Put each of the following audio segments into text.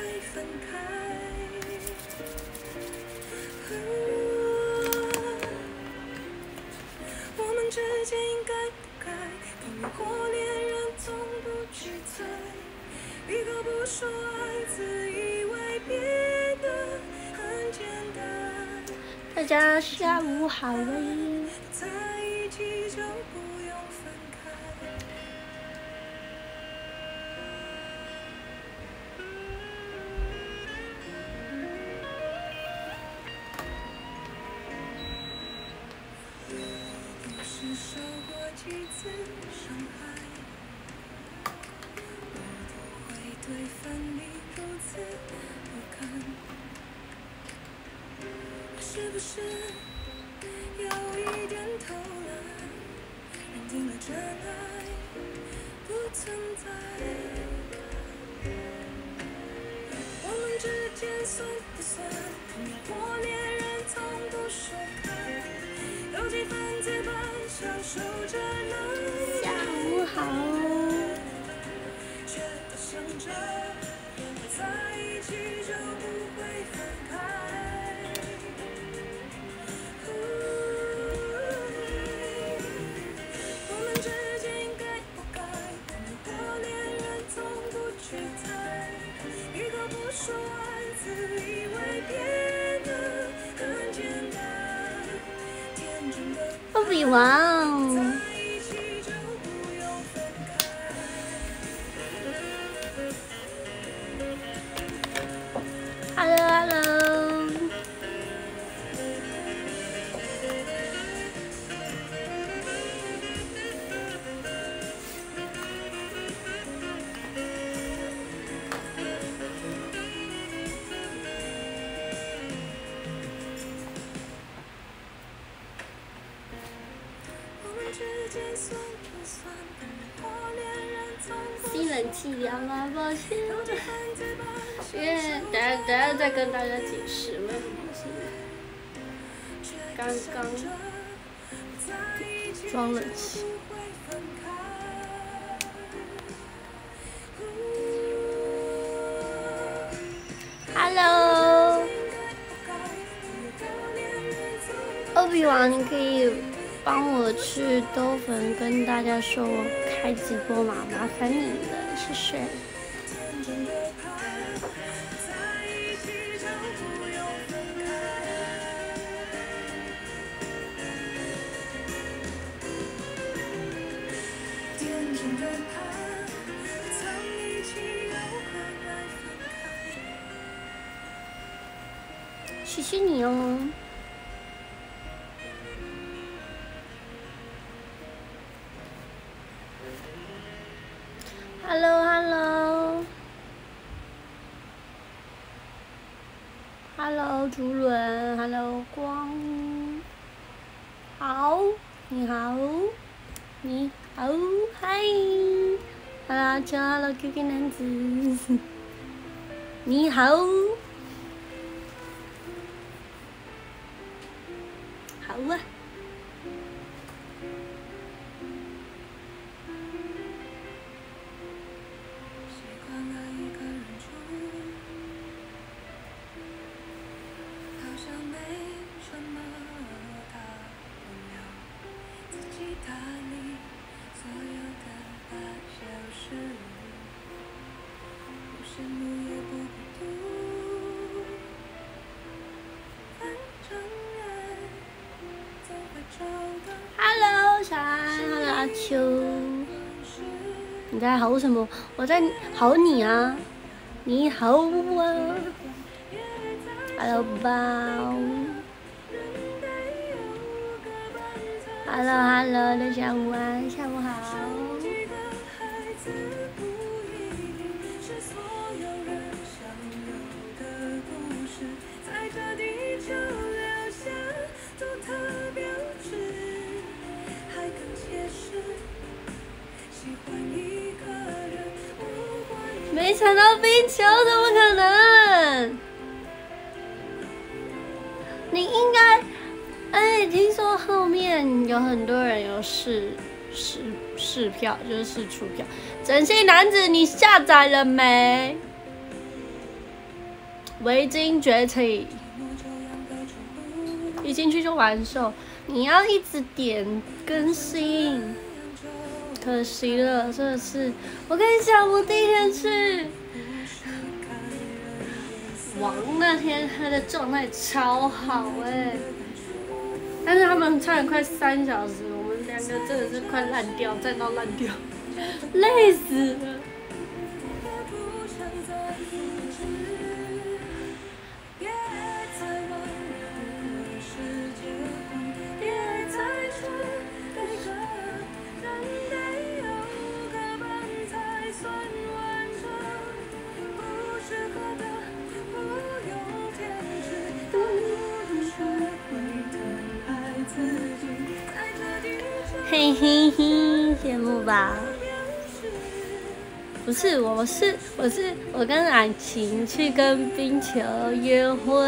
大家下午好嘞！ 是不是有一点偷懒，认定了真爱不存在？我们之间算不算碰面或恋人，从不说开，有几分自本享受着那下午好。 却都想着在一起就不会分开。 欧比王。Hello。吸冷气聊了，抱歉。因为等下再跟大家解释为什么是刚刚装冷气。Hello， 欧比王，你可以帮我去兜粉跟大家说我开直播嘛，麻烦你了，谢谢。谢谢你哦。Hello， 竹轮 ，Hello 光，好，你好，你好，嗨 ，Hello QQ 男子，你好，好啊。Hello， 小安 ，Hello 阿秋，你在吼什么？我在吼你啊！你好啊 ！Hello 宝 ，Hello， 大家午安，下午好。没抢到冰球，怎么可能？你应该，听说后面有很多人有试票，就是试出票。整性男子，你下载了没？ 围巾崛起，一进去就完售，你要一直点更新，可惜了，真的是。我跟你讲，我第一天去王那天，他的状态超好但是他们唱了快3小时，我们2个真的是快烂掉，站到烂掉，累死了。嘿嘿嘿，羡慕吧？不是，我跟婉晴去跟冰球约会，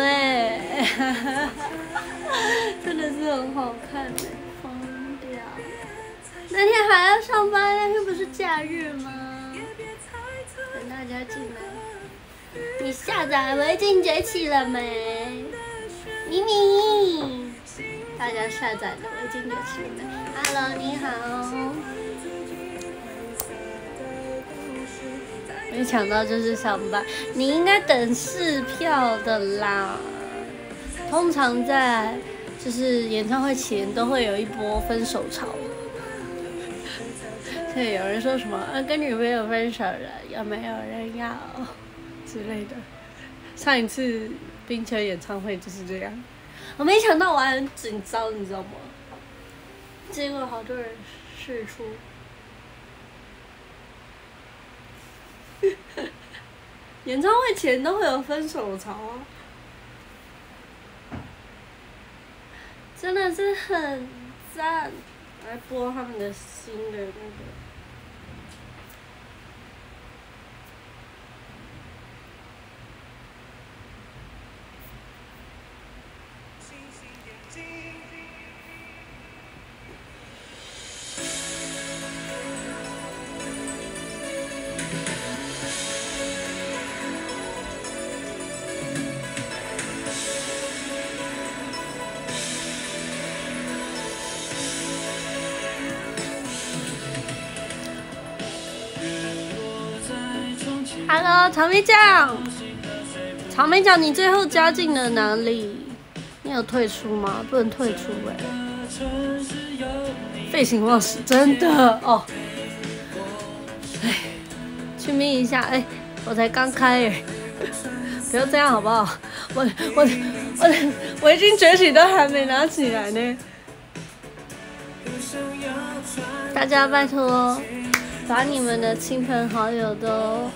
真的是很好看疯掉！那天还要上班，那天不是假日吗？等大家进来，你下载围巾崛起了没？咪咪，大家下载的围巾崛起了没？ Hello， 你好。没想到就是上班，你应该等试票的啦。通常在就是演唱会前都会有一波分手潮，所以有人说什么跟女朋友分手了，有没有人要之类的。上一次冰球演唱会就是这样，我没想到我还很紧张，你知道吗？结果好多人试出，演唱会前都会有分手潮啊，真的是很赞。来播他们的新的那个。Hello， 草莓酱，草莓酱，你最后加进了哪里？你有退出吗？不能退出废寝忘食，真的哦。哎，去眯一下，我才刚开不要这样好不好？我已经崛起都还没拿起来呢。大家拜托，把你们的亲朋好友都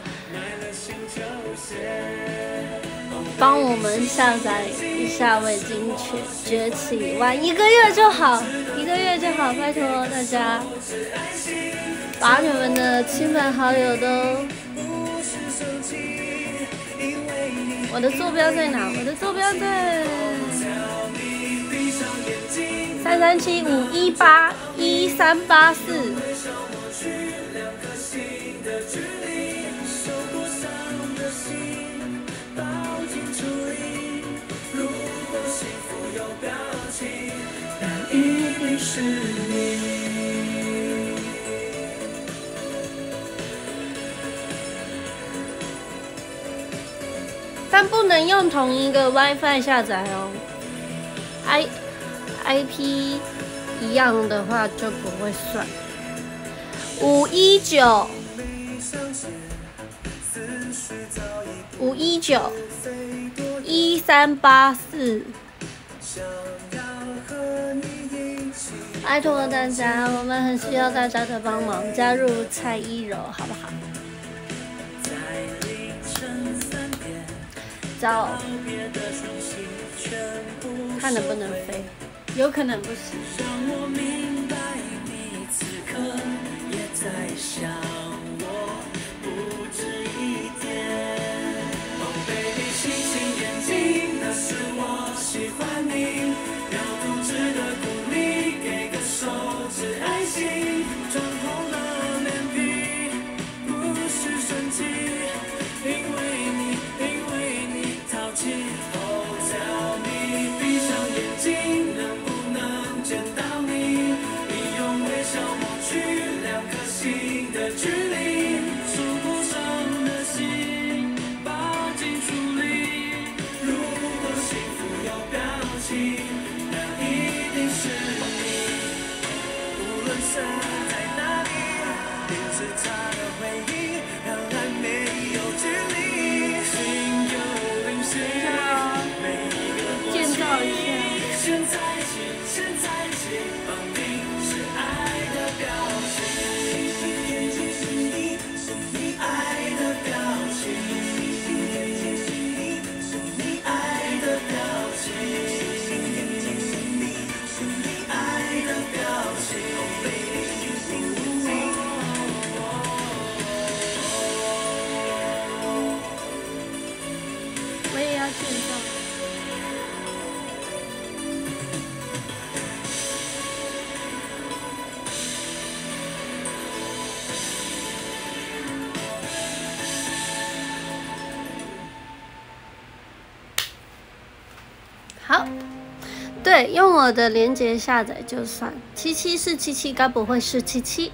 帮我们下载一下围巾崛起，玩1个月就好，1个月就好，拜托大家，把你们的亲朋好友都。我的坐标在哪？我的坐标在337-518-1384。一定是你。但不能用同一个 WiFi 下载哦。IP 一样的话就不会算。519-1384。拜托大家，我们很需要大家的帮忙，加入蔡依柔，好不好？找看能不能飞，有可能不行。 现在。好，对，用我的连结下载就算。77是77，该不会是77？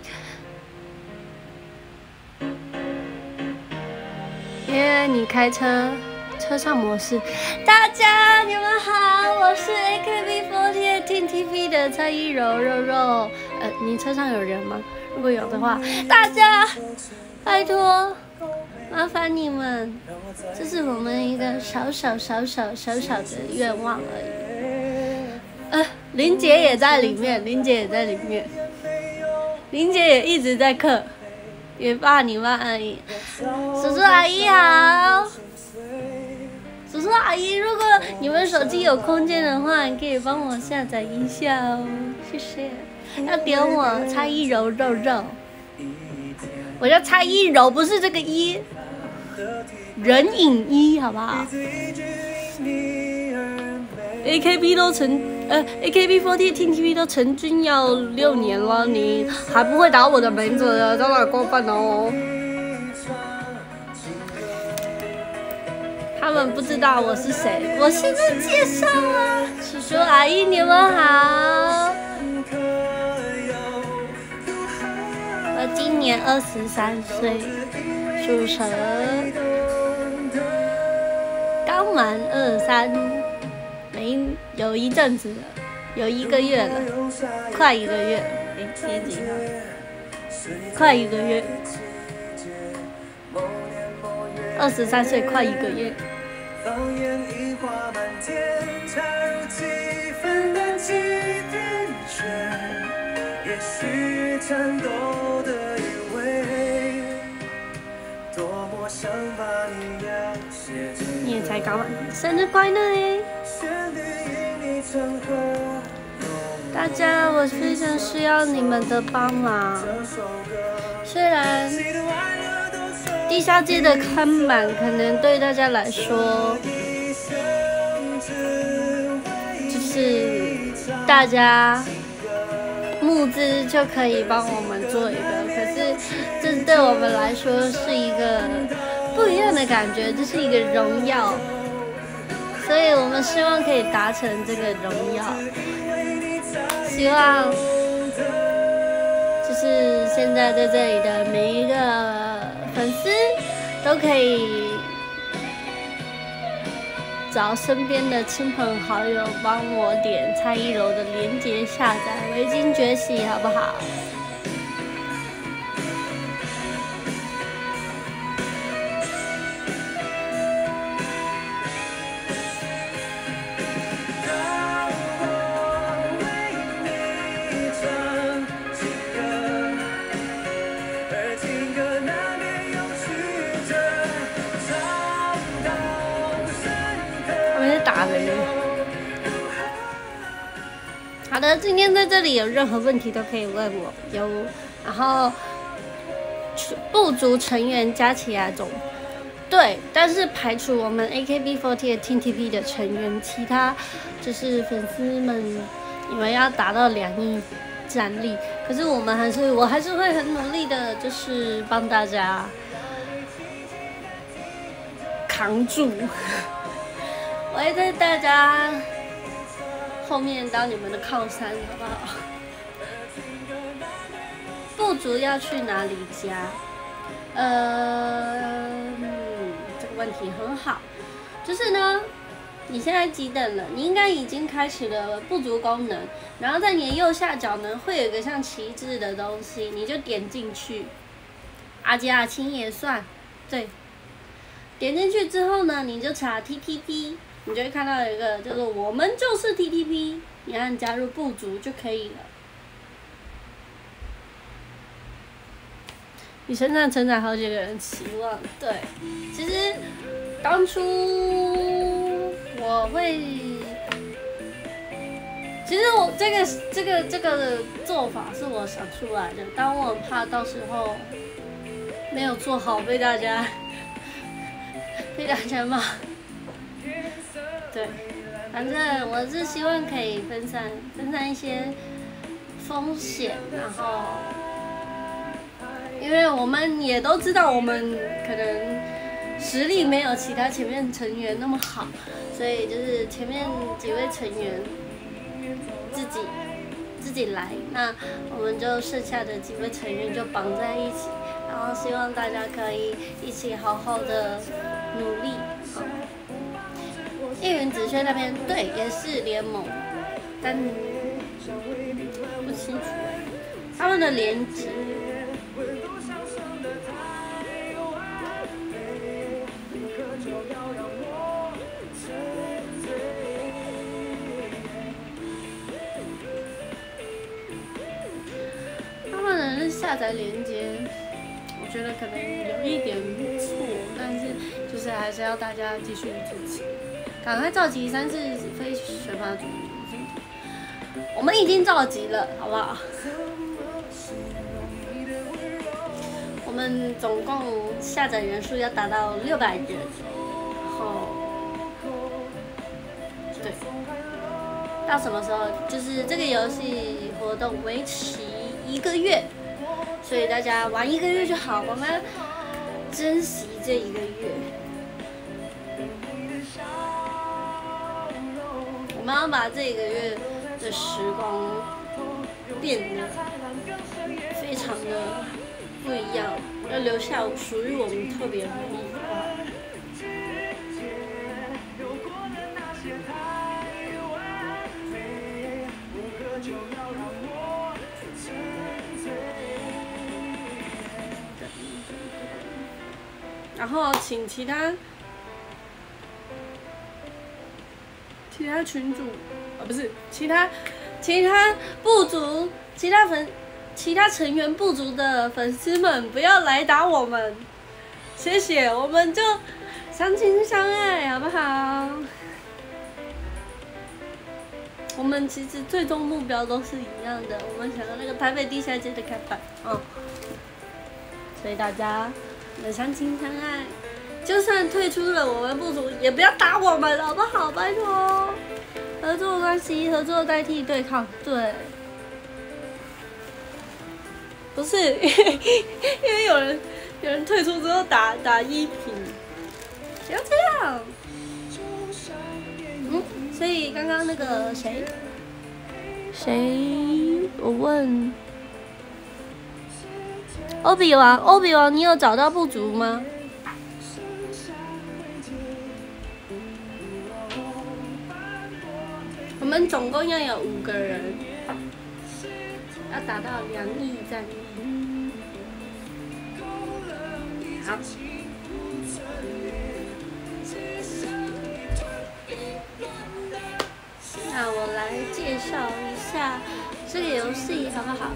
因为你开车上模式。大家你们好，我是 AKB48 听 TV 的蔡依柔肉肉。你车上有人吗？如果有的话，大家拜托。麻烦你们，这是我们一个小小的愿望而已。林姐也在里面，林姐也一直在课，也怕你们而已。叔叔阿姨好，叔叔阿姨，如果你们手机有空间的话，你可以帮我下载一下哦，谢谢。要点我蔡依柔肉肉，我叫蔡依柔，不是这个一。人影一，好不好 ？AKB48听 TV 都成军要6年了，你还不会打我的名字的，真的过分哦！他们不知道我是谁，我现在介绍啊，叔叔阿姨你们好，我今年23岁，属蛇。刚满23，有一阵子了，有1个月了，快1个月，今天几号？快1个月，23岁，快1个月。你也才刚满，生日快乐耶！大家，我非常需要你们的帮忙。虽然地下街的看板可能对大家来说，就是大家募资就可以帮我们做一个，可是这对我们来说是一个不一样的感觉，这是一个荣耀，所以我们希望可以达成这个荣耀，希望就是现在在这里的每一个粉丝都可以找身边的亲朋好友帮我点蔡依柔的连结下载，围巾崛起，好不好？好的，今天在这里有任何问题都可以问我哟。然后部族成员加起来对，但是排除我们 AKB48 Team TV 的成员，其他就是粉丝们，你们要达到2亿战力。可是我还是会很努力的，就是帮大家扛住。我会在大家后面当你们的靠山，好不好？部族要去哪里加？这个问题很好。就是呢，你现在几等了？你应该已经开始了部族功能，然后在你的右下角呢，会有一个像旗帜的东西，你就点进去。阿吉阿青也算，对。点进去之后呢，你就查 TTP。你就会看到有一个叫做"我们就是 TTP"， 你按加入部族就可以了。你身上承载好几个人期望，对。其实当初我会，其实我这个做法是我想出来的，但我很怕到时候没有做好被大家骂。 对，反正我是希望可以分散一些风险，然后因为我们也都知道我们可能实力没有其他前面成员那么好，所以就是前面几位成员自己来，那我们就剩下的几位成员就绑在一起，然后希望大家可以一起好好的努力。叶原子萱那边对也是联盟，但不清楚他们的连接。他们的下载连接，我觉得可能有一点错，但是就是还是要大家继续支持。赶快召集3次非选拔组，我们已经召集了，好不好？我们总共下载人数要达到600人，然后对，到什么时候？就是这个游戏活动为期1个月，所以大家玩1个月就好，我们珍惜这1个月。我们要把这个月的时光变得非常的不一样，要留下属于我们特别的回忆。然后请其他群主，不是其他部族、其他成员部族的粉丝们不要来打我们，谢谢，我们就相亲相爱，好不好？我们其实最终目标都是一样的，我们想要那个台北地下街的开办，所以大家能相亲相爱。就算退出了我们部族，也不要打我们，好不好？拜托，合作关系，合作代替对抗，对，不是因为有人退出之后打1平，不要这样。所以刚刚那个谁，我问欧比王，你有找到部族吗？我们总共要有5个人，要达到2亿战力。好，那我来介绍一下这个游戏好不好？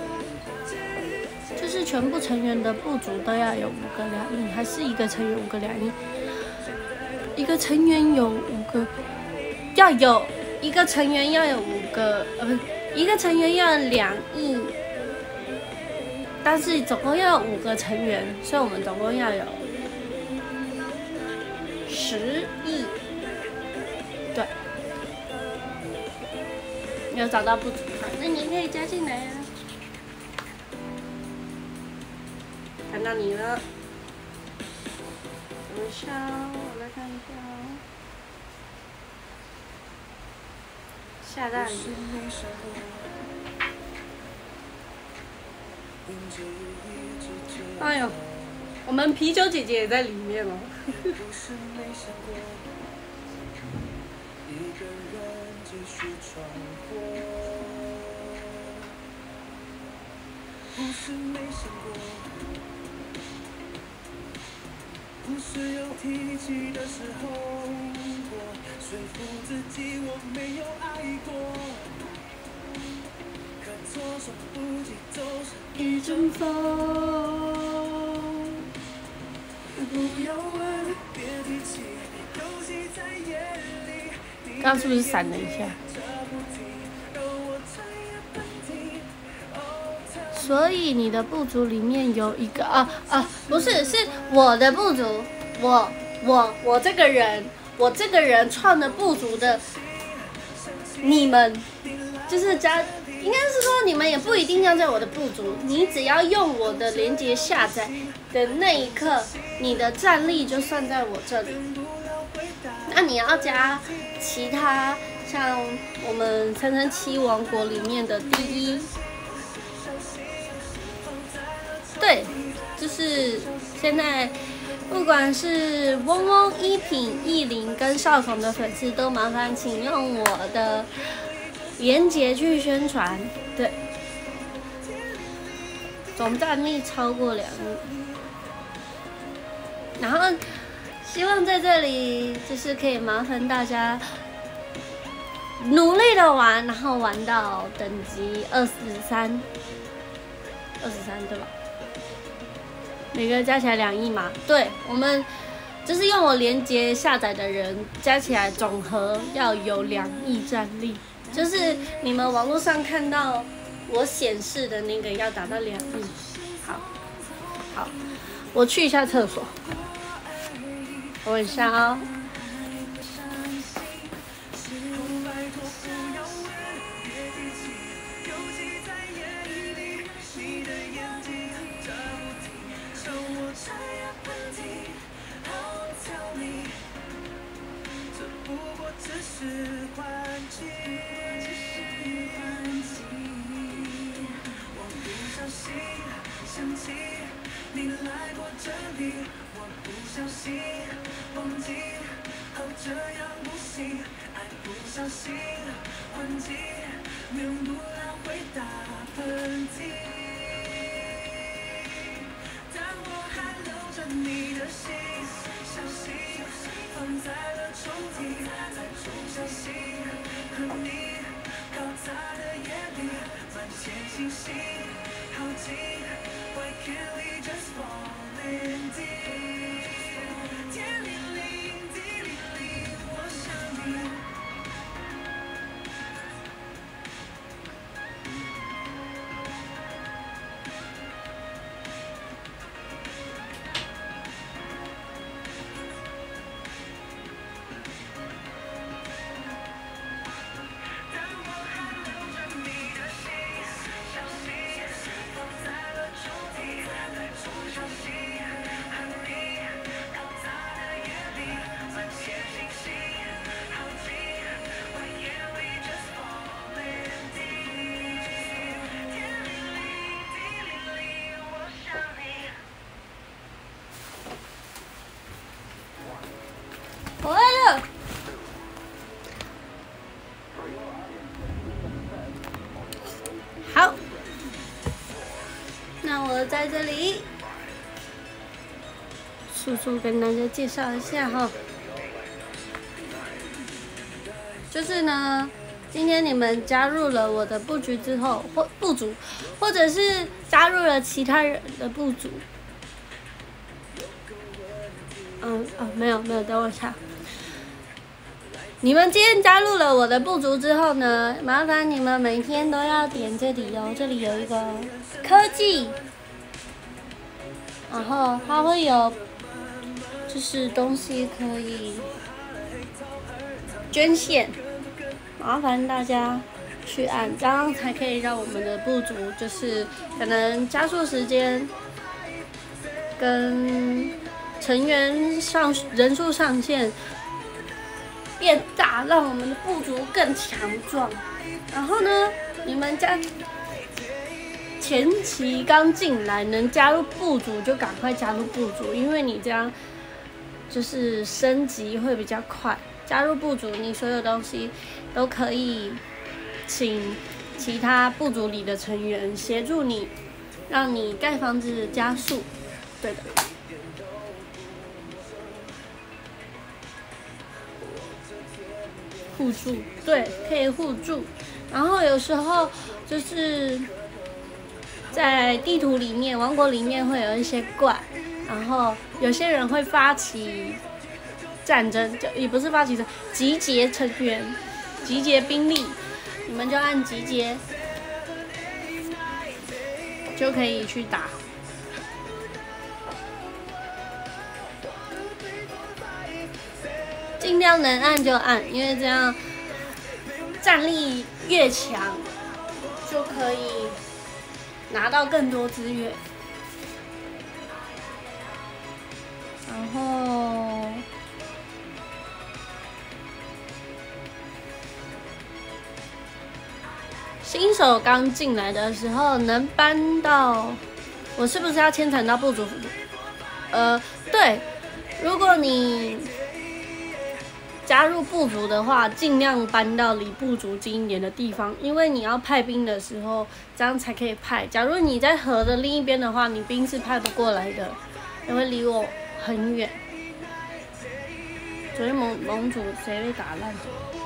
就是全部成员的部族都要有5个2亿，还是一个成员5个2亿？一个成员有5个，要有。一个成员要有5个，不是，一个成员要有2亿，但是总共要有5个成员，所以我们总共要有10亿。对，你有找到不足款，那你可以加进来啊。看到你了，等一下，我来看一下哦。下大雨。哎呦，我们啤酒姐姐也在里面哦。不是有提起的时候过，说服自己我没有爱过，可左手不及走上一阵风。不要问，别提起，游戏在眼里。刚刚是不是闪了一下？所以你的部族里面有一个不是，是我的部族，我这个人， 我这个人创的部族的你们，就是应该是说你们也不一定要在我的部族，你只要用我的连结下载的那一刻，你的战力就算在我这里。那你要加其他像我们337王国里面的第一，对，就是现在不管是嗡嗡、一品、艺林跟少孔的粉丝，都麻烦请用我的连结去宣传，对，总战力超过2亿，然后希望在这里就是可以麻烦大家努力的玩，然后玩到等级23，对吧？每个加起来2亿嘛，对，我们就是用我连结下载的人加起来总和要有2亿战力，就是你们网络上看到我显示的那个要达到2亿。好，我去一下厕所，等一下哦。你来过这里，我不小心忘记，哦这样不行，爱不小心换季，免不了会打喷嚏。但我还留着你的信，小心放在了抽屉，再不小心和你搞砸的夜里，满天星星好近。Why can't we just fall in deep？ 天灵灵，地灵灵，我想你。回来了。好，那我在这里速速跟大家介绍一下哈，就是呢，今天你们加入了我的布局之后，部族，或者是加入了其他人的部族，没有，等我一下。你们今天加入了我的部族之后呢，麻烦你们每天都要点这里哦，这里有一个科技，然后它会有就是东西可以捐献，麻烦大家去按，这样才可以让我们的部族就是可能加速时间跟成员人数上限变大，让我们的部族更强壮。然后呢，你们前期刚进来能加入部族就赶快加入部族，因为你这样就是升级会比较快。加入部族，你所有东西都可以请其他部族里的成员协助你，让你盖房子加速。对的。互助，对，可以互助。然后有时候就是在地图里面、王国里面会有一些怪，然后有些人会发起战争，就也不是发起集结成员、集结兵力，你们就按集结就可以去打。 尽量能按就按，因为这样战力越强，就可以拿到更多资源。然后新手刚进来的时候能搬到，我是不是要牵扯到部族？对，如果你加入部族的话，尽量搬到离部族近一点的地方，因为你要派兵的时候，这样才可以派。假如你在河的另一边的话，你兵是派不过来的，因为离我很远。昨天盟主谁被打烂？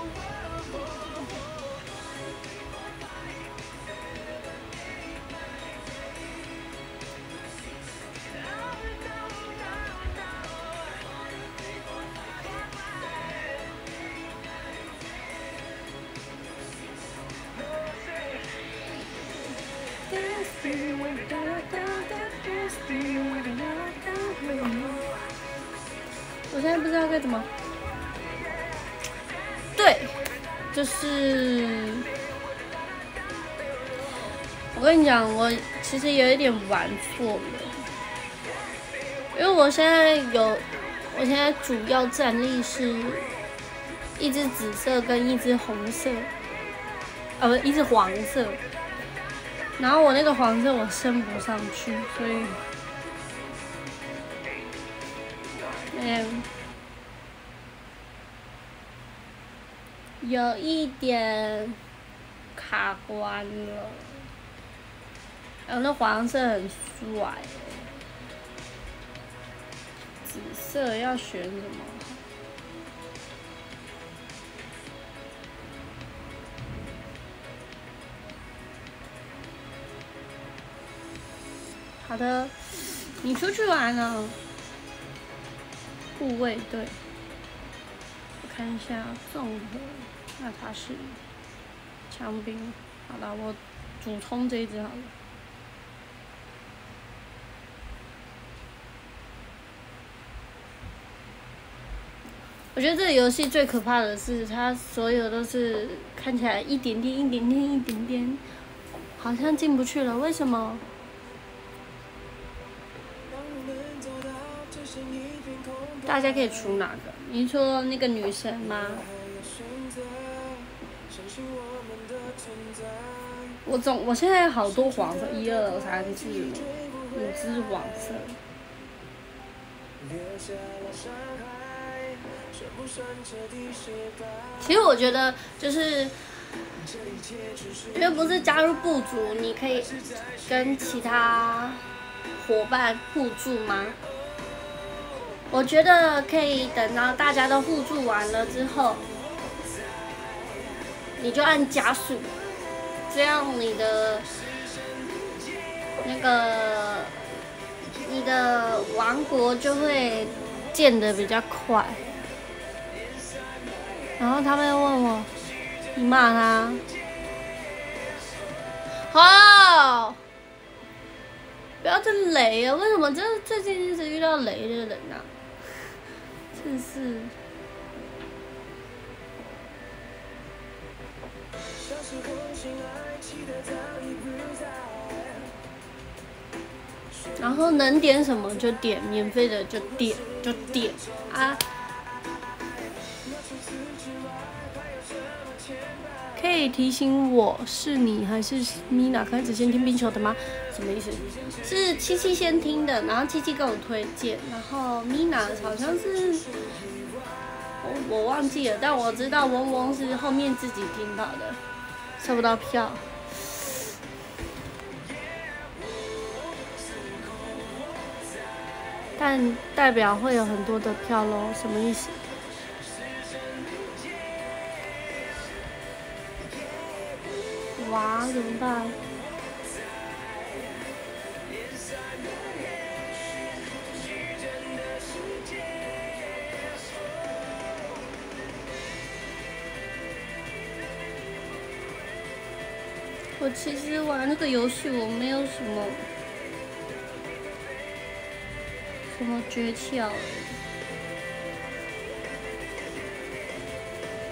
我现在不知道该怎么。对，就是我跟你讲，我其实有一点玩错了，因为我现在主要战力是一只紫色跟一只红色，不，一只黄色。然后我那个黄色我升不上去，所以，有一点卡关了。那黄色很帅，紫色要选什么？好的，你出去玩了。护卫队，我看一下综合，那他是枪兵。好了，我主冲这一只好了。我觉得这个游戏最可怕的是，它所有都是看起来一点点、一点点、一点点，好像进不去了。为什么？大家可以出哪个？你说那个女神吗？我现在好多黄色，1、2、3、4、5只黄色。其实我觉得就是因为不是加入部族，你可以跟其他伙伴互助吗？我觉得可以等到大家都互助完了之后，你就按加速，这样你的王国就会建得比较快。然后他们又问我，你骂他？好，不要再雷啊！为什么最近一直遇到雷的人啊？真是。然后能点什么就点，免费的就点啊！可以提醒我是你还是米娜开始先听冰球的吗？什么意思？是七七先听的，然后七七跟我推荐，然后米娜好像是我忘记了，但我知道嗡嗡是后面自己听到的，收不到票。但代表会有很多的票咯，什么意思？哇，怎么办？我其实玩那个游戏，我没有什么诀窍。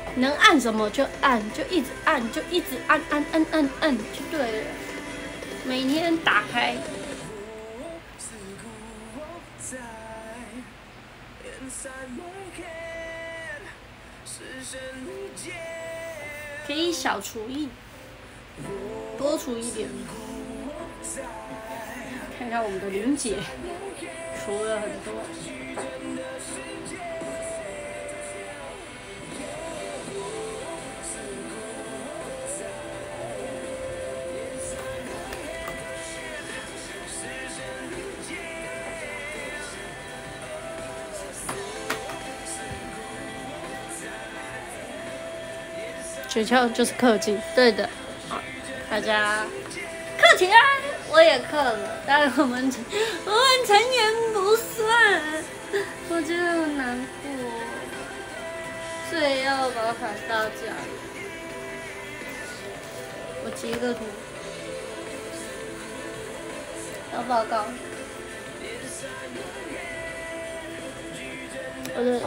能按什么就按，就一直按，就一直按就对了。每天打开。可以小厨艺，多厨一点。看看我们的玲姐，厨了很多。诀窍就是氪金，对的。好，大家氪起来，我也氪了，但我们成员不算，我觉得很难过，所以要把它返到家里。我截个图，要报告。我的。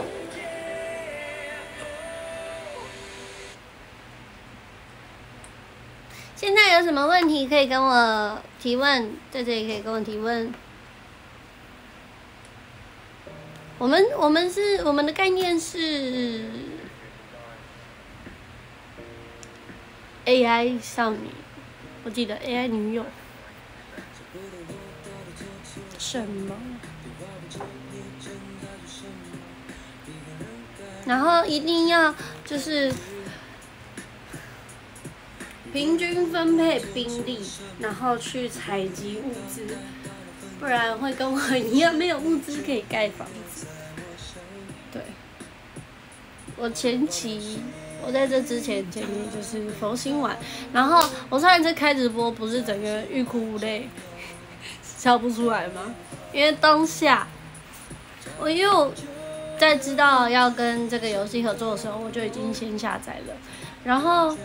现在有什么问题可以跟我提问，在这里可以跟我提问。我们的概念是 AI 少女，我记得 AI 女友。什么？然后一定要就是平均分配兵力，然后去采集物资，不然会跟我一样没有物资可以盖房子。对，我在这之前前面就是佛心丸，然后我上一次开直播不是整个欲哭无泪，笑不出来吗？因为当下我又在知道要跟这个游戏合作的时候，我就已经先下载了，然后。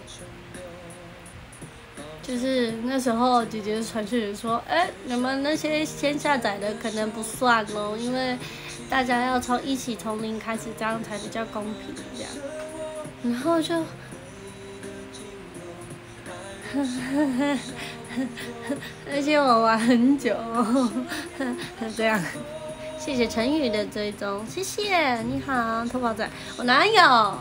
就是那时候姐姐传讯说，你们那些先下载的可能不算哦，因为大家要一起从零开始，这样才比较公平这样。然后就，而且我玩很久，这样。谢谢陈宇的追踪，谢谢，你好，头发仔，我哪有？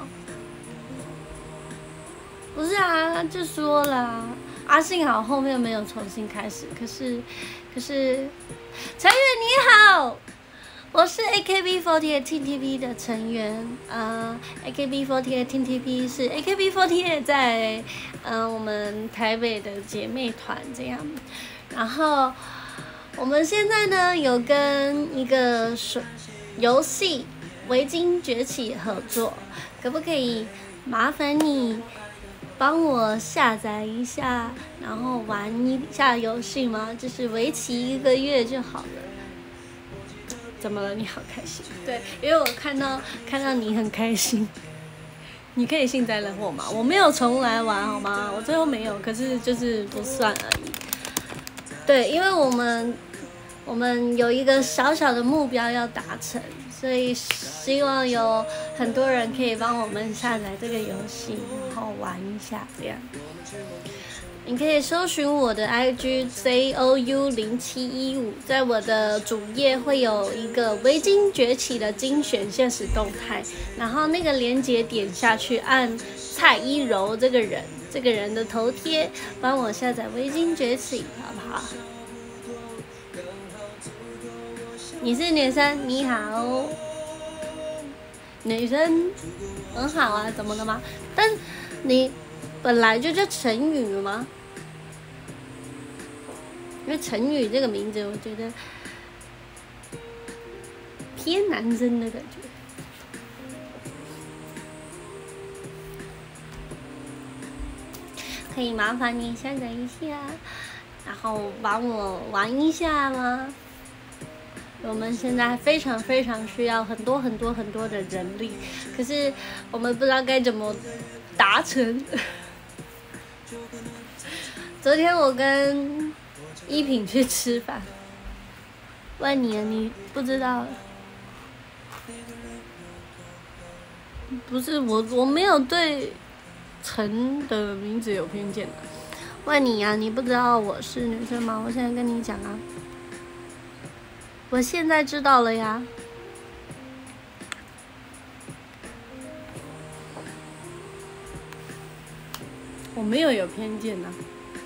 不是啊，就说了。幸好后面没有重新开始，可是，成员你好，我是 AKB48 TTP 的成员，AKB48 TTP 是 AKB48 在我们台北的姐妹团这样，然后我们现在呢有跟一个游戏《维京崛起》合作，可不可以麻烦你？帮我下载一下，然后玩一下游戏吗？就是为期1个月就好了。怎么了？你好开心？对，因为我看到你很开心，你可以幸灾乐祸嘛。我没有重来玩好吗？我最后没有，可是就是不算而已。对，因为我们有一个小小的目标要达成，所以希望有很多人可以帮我们下载这个游戏，然后玩一下这样。你可以搜寻我的 IG JOU0715，在我的主页会有一个维京崛起的精选现实动态，然后那个连结点下去，按蔡依柔这个人的头贴，帮我下载维京崛起，好不好？你是女生，你好，女生很好啊，怎么了吗？但你本来就叫陈宇吗？因为陈宇这个名字，我觉得偏男生的感觉。可以麻烦你下载一下，然后帮我玩一下吗？我们现在非常非常需要很多的人力，可是我们不知道该怎么达成。昨天我跟依品去吃饭，问你不知道。 不是我没有对陈的名字有偏见的。问你呀、你不知道我是女生吗？我现在跟你讲啊，我现在知道了呀。我没有偏见呐、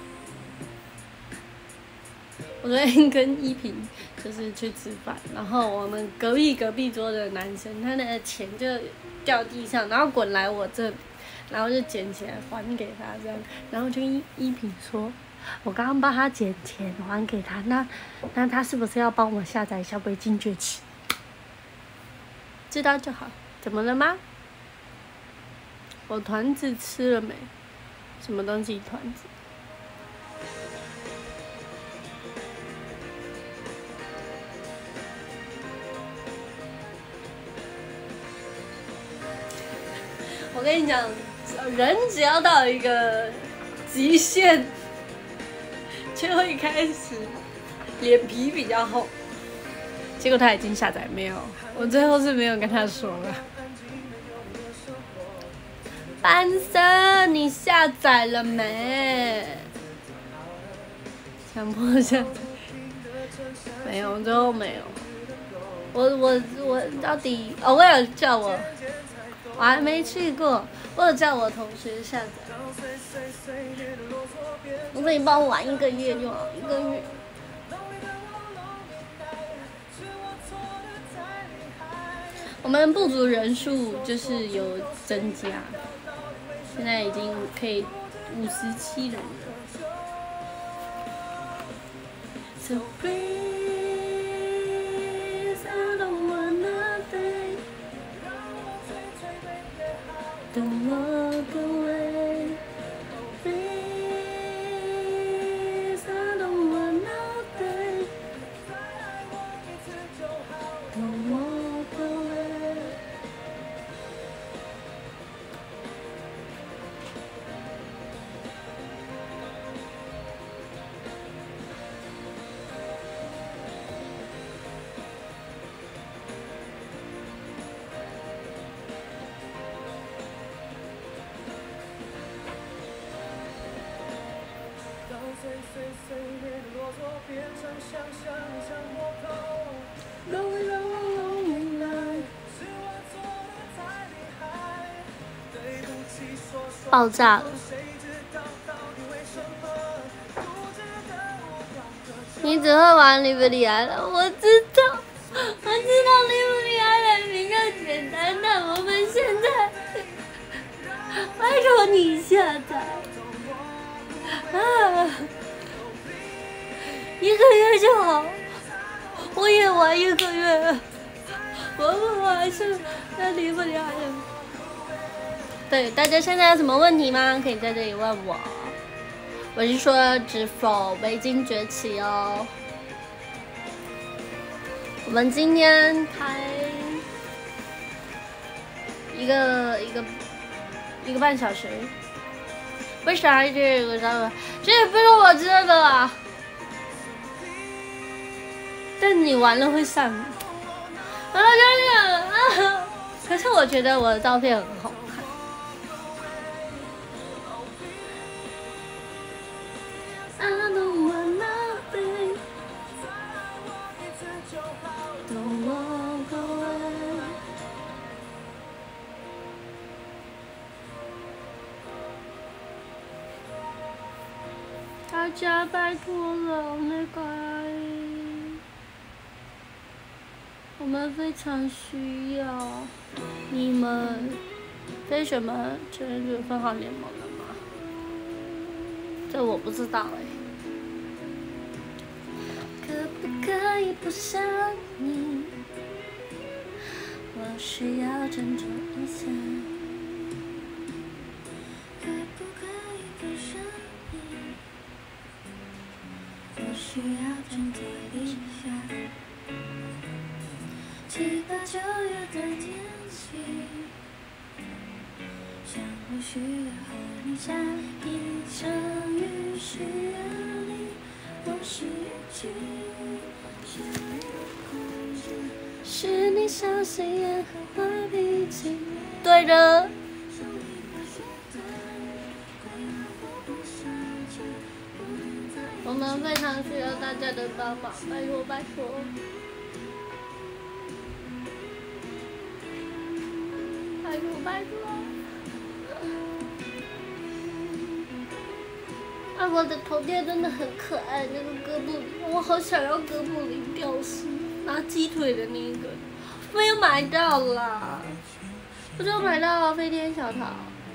我昨天跟依萍就是去吃饭，然后我们隔壁桌的男生，他的钱就掉地上，然后滚来我这里，然后就捡起来还给他这样，然后就跟依萍说，我刚刚帮他捡钱还给他，那他是不是要帮我下载一下维京崛起？知道就好，怎么了吗？我团子吃了没？什么东西团子？我跟你讲，人只要到一个极限，就会开始脸皮比较厚。结果他已经下载没有，我最后是没有跟他说了。班森，你下载了没？强迫下载，没有，最后没有。我到底哦，我有叫我还没去过，我有叫我同学下载。我说你帮我玩1个月就好，1个月。我们部族人数就是有增加，现在已经可以57人了。So please, I don't want nothing. Don't walk away. Please, I don't want nothing. Don't walk away. 爆炸了！你只会玩厉不厉害了？我知道，厉不厉害的比较简单的。我们现在，拜托你下载啊，1个月就好。我也玩1个月，我还是那厉不厉害的。对，大家现在有什么问题吗？可以在这里问我。我是说只否维京崛起哦。我们今天拍一个半小时，为啥这个这也不是我知道的啊？但你玩了会上瘾。真的啊！可是我觉得我的照片很好。I don't want nothing. Don't walk away. 大家拜托了，那个我们非常需要你们。飞什么成日分号联盟了吗？这我不知道哎。可不可以不想你？我需要振作一下。可不可以不想你？我需要振作一下。7、8、9月的天气，像我需要和你在一场雨，需要你，我是雨季，想要控制，是你小心眼和坏脾气。 对的。我们非常需要大家的帮忙，拜托拜托。拜托拜托！啊，我的头贴真的很可爱，那个哥布林，我好想要哥布林吊饰，拿鸡腿的那一个，没有买到啦，我就买到飞天小桃。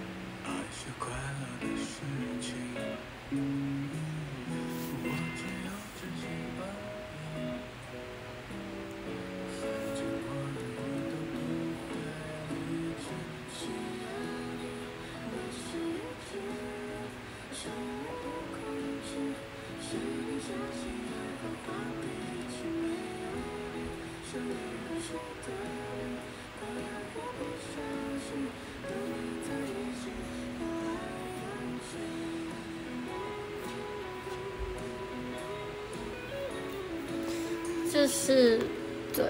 就是对，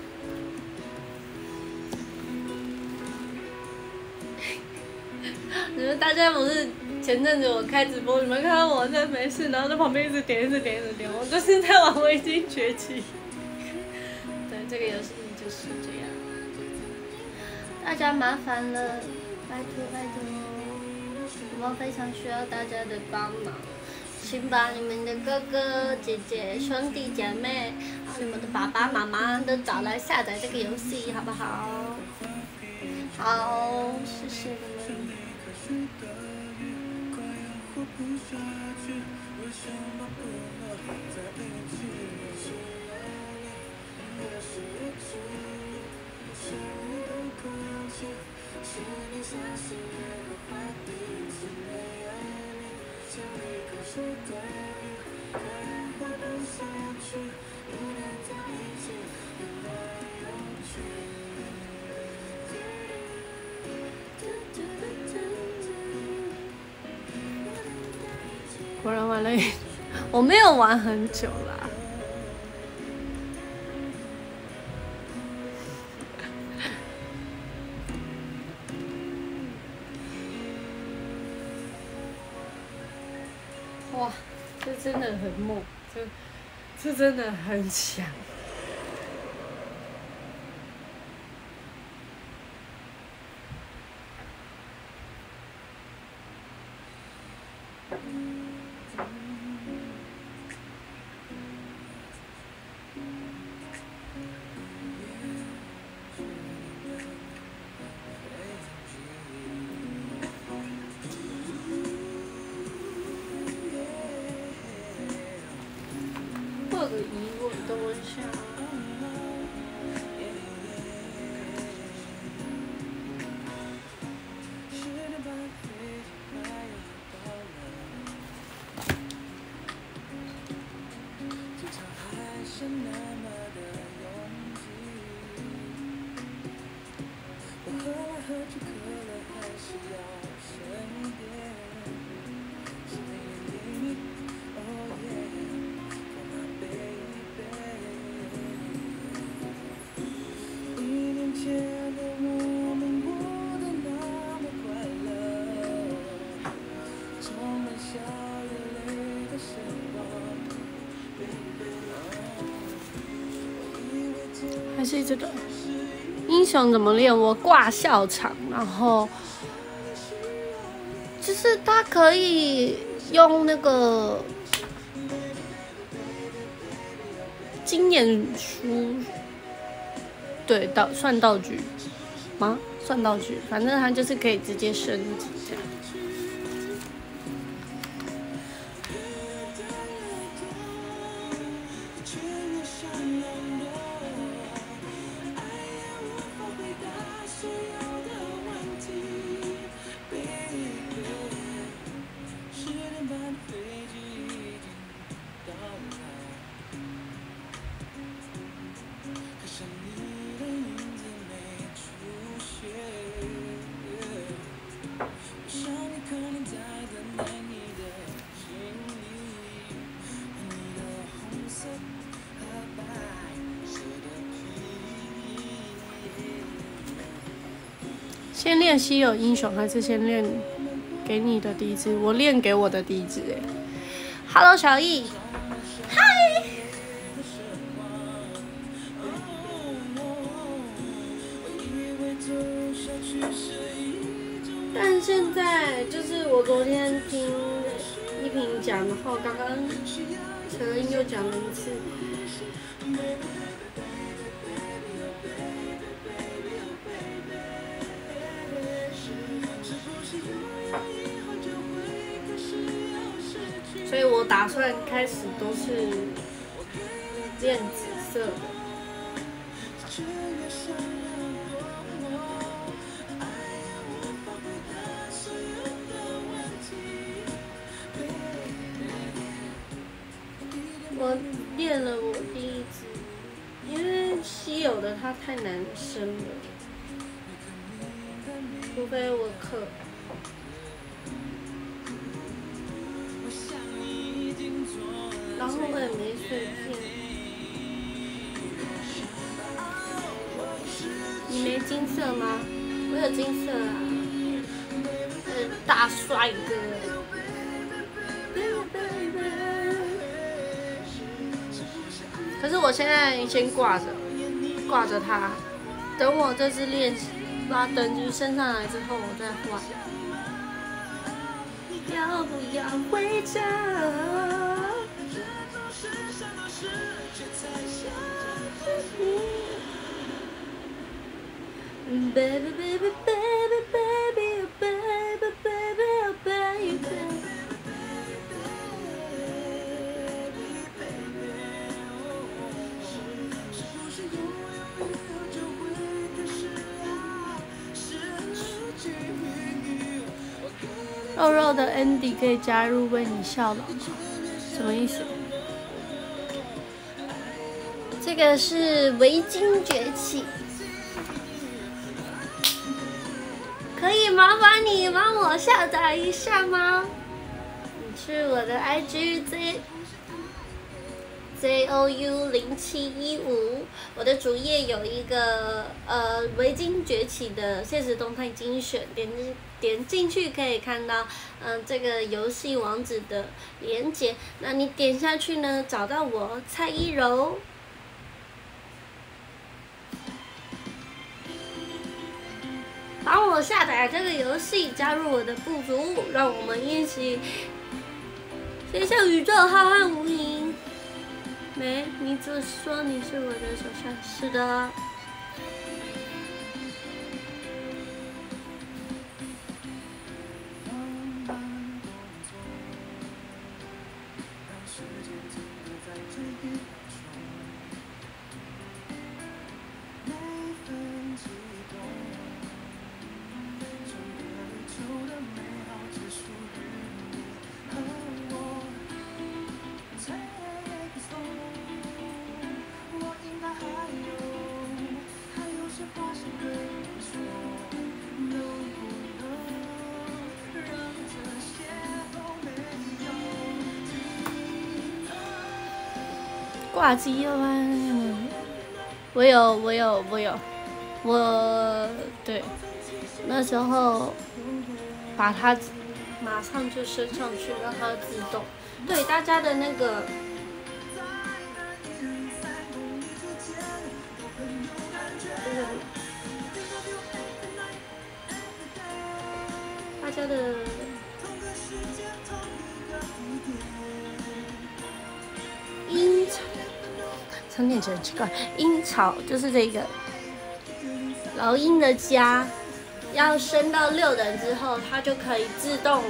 你们大家不是前阵子我开直播，你们看到我在没事，然后在旁边一直点，我就是在玩《维京崛起》。对，这个游戏就是这样，大家麻烦了，拜托拜托，我们非常需要大家的帮忙。请把你们的哥哥姐姐、兄弟姐妹，还有你们的爸爸妈妈都找来下载这个游戏，好不好？好，谢谢你们。果然玩了我没有玩很久啦。哇，这真的很猛，这真的很强。我有个疑问，等我一下。还是这个英雄怎么练？我挂校场，然后就是他可以用那个经验书，对，算道具吗？算道具，反正他就是可以直接升级这样。 先练稀有英雄，还是先练给你的第一支？我练给我的第一支哎。Hello， 小易，嗨。但现在就是我昨天听依萍讲，然后刚刚陈恩又讲了一次。所以我打算开始都是练紫色的。我练了我第一支，因为稀有的它太难升了，除非我氪。然后我也没碎片。你没金色吗？我有金色啊。大帅哥。可是我现在先挂着它，等我这支练习把等级升上来之后，我再换。要不要回家？Baby, baby, baby, baby, baby, baby, baby. 肉肉的 Andy 可以加入为你效劳吗？什么意思？这个是维京崛起，可以麻烦你帮我下载一下吗？你去我的 IG ZOU0715，我的主页有一个维京崛起的现实动态精选，点进去可以看到这个游戏网址的连结。那你点下去呢，找到我蔡依柔。帮我下载这个游戏，加入我的部族，让我们一起飞向宇宙浩瀚无垠。没，你只说你是我的手下，是的。挂机了吗？我对，那时候把它马上就升上去，让它自动。对大家的那个，大家的。阴草，常念起来很奇怪。阴草就是这个老鹰的家，要升到6等之后，它就可以自动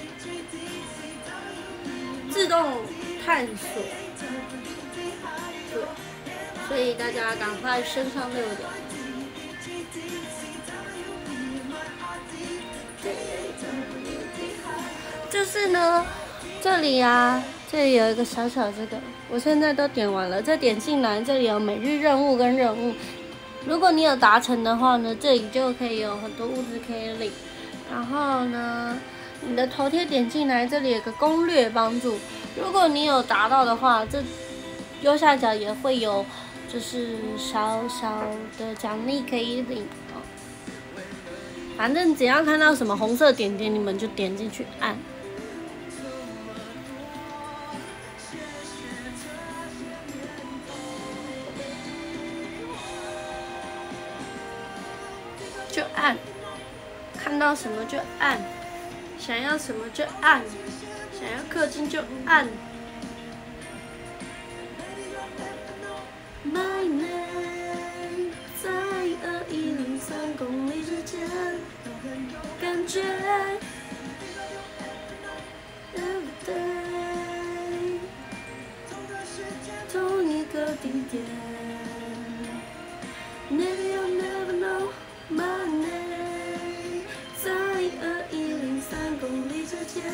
探索。对，所以大家赶快升上6等。就是呢，这里啊。这里有一个小小这个，我现在都点完了。再点进来，这里有每日任务跟任务。如果你有达成的话呢，这里就可以有很多物资可以领。然后呢，你的头贴点进来，这里有个攻略帮助。如果你有达到的话，这右下角也会有，就是小小的奖励可以领哦。 反正只要看到什么红色点点，你们就点进去按。就按，看到什么就按，想要什么就按，想要氪金就按。My name 在2103公里之间，感觉 every day 同一个地点。Maybe you'll never know my name 在2103公里之间。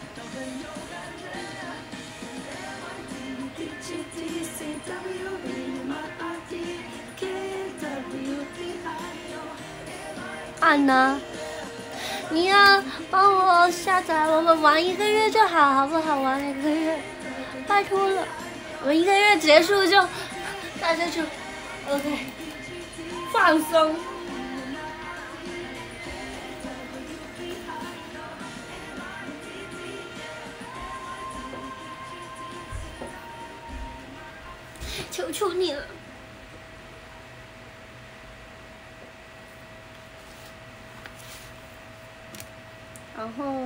按呢？你要帮我下载，我们玩1个月就好，好不好？玩1个月，拜托了。我们1个月结束就，大家就 OK 放松。求求你了！然后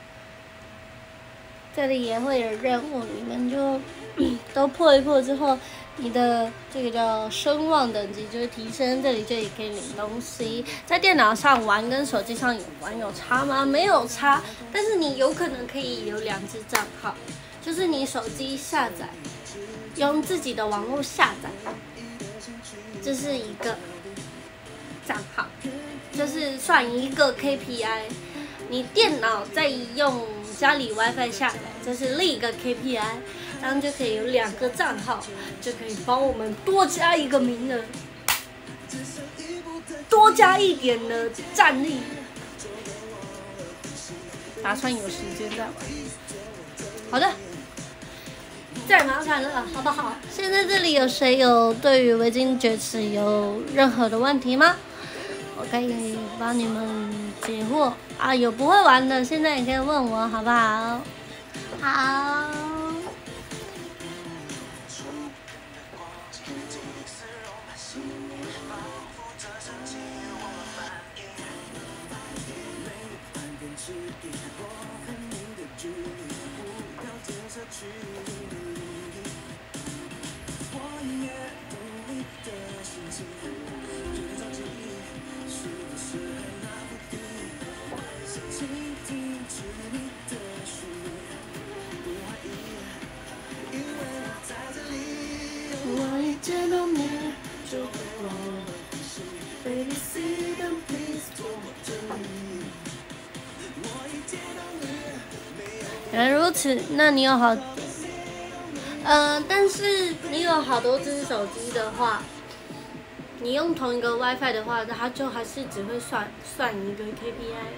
这里也会有任务，你们就都破一破之后，你的这个叫声望等级就是提升，这里就也可以领东西。在电脑上玩跟手机上玩有差吗？没有差，但是你有可能可以有2只账号，就是你手机下载。用自己的网络下载，这是一个账号，就是算一个 KPI。你电脑再用家里 WiFi 下载，这是另一个 KPI， 这样就可以有2个账号，就可以帮我们多加1个名额，多加1点的战力。打算有时间再玩。好的。再麻烦了，好不好？现在这里有谁有对于维京崛起有任何的问题吗？我可以帮你们解惑啊！有不会玩的，现在也可以问我，好不好？好。原来如此，那你有好，但是你有好多只手机的话，你用同一个 WiFi 的话，它就还是只会算一个 KPI。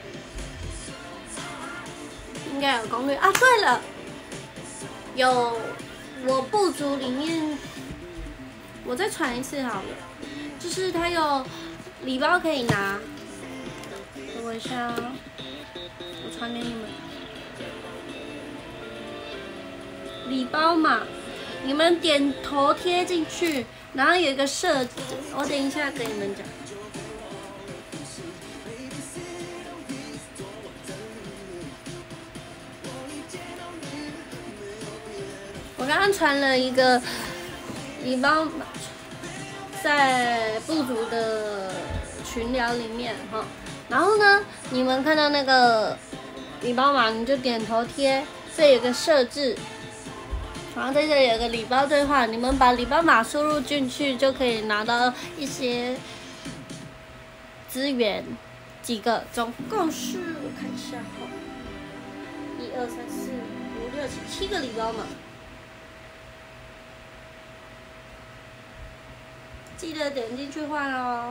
应该有攻略啊！对了，有我部族里面，我再传一次好了，就是它有礼包可以拿，等我一下，我传给你们。礼包嘛，你们点头贴进去，然后有一个设置，我等一下跟你们讲。我刚刚传了一个礼包，在部族的群聊里面哈，然后呢，你们看到那个礼包码，你就点头贴，这有个设置。然后在这里有个礼包兑换，你们把礼包码输入进去，就可以拿到一些资源，几个，总共是我看一下哈，1、2、3、4、5、6、7个礼包码，记得点进去换哦。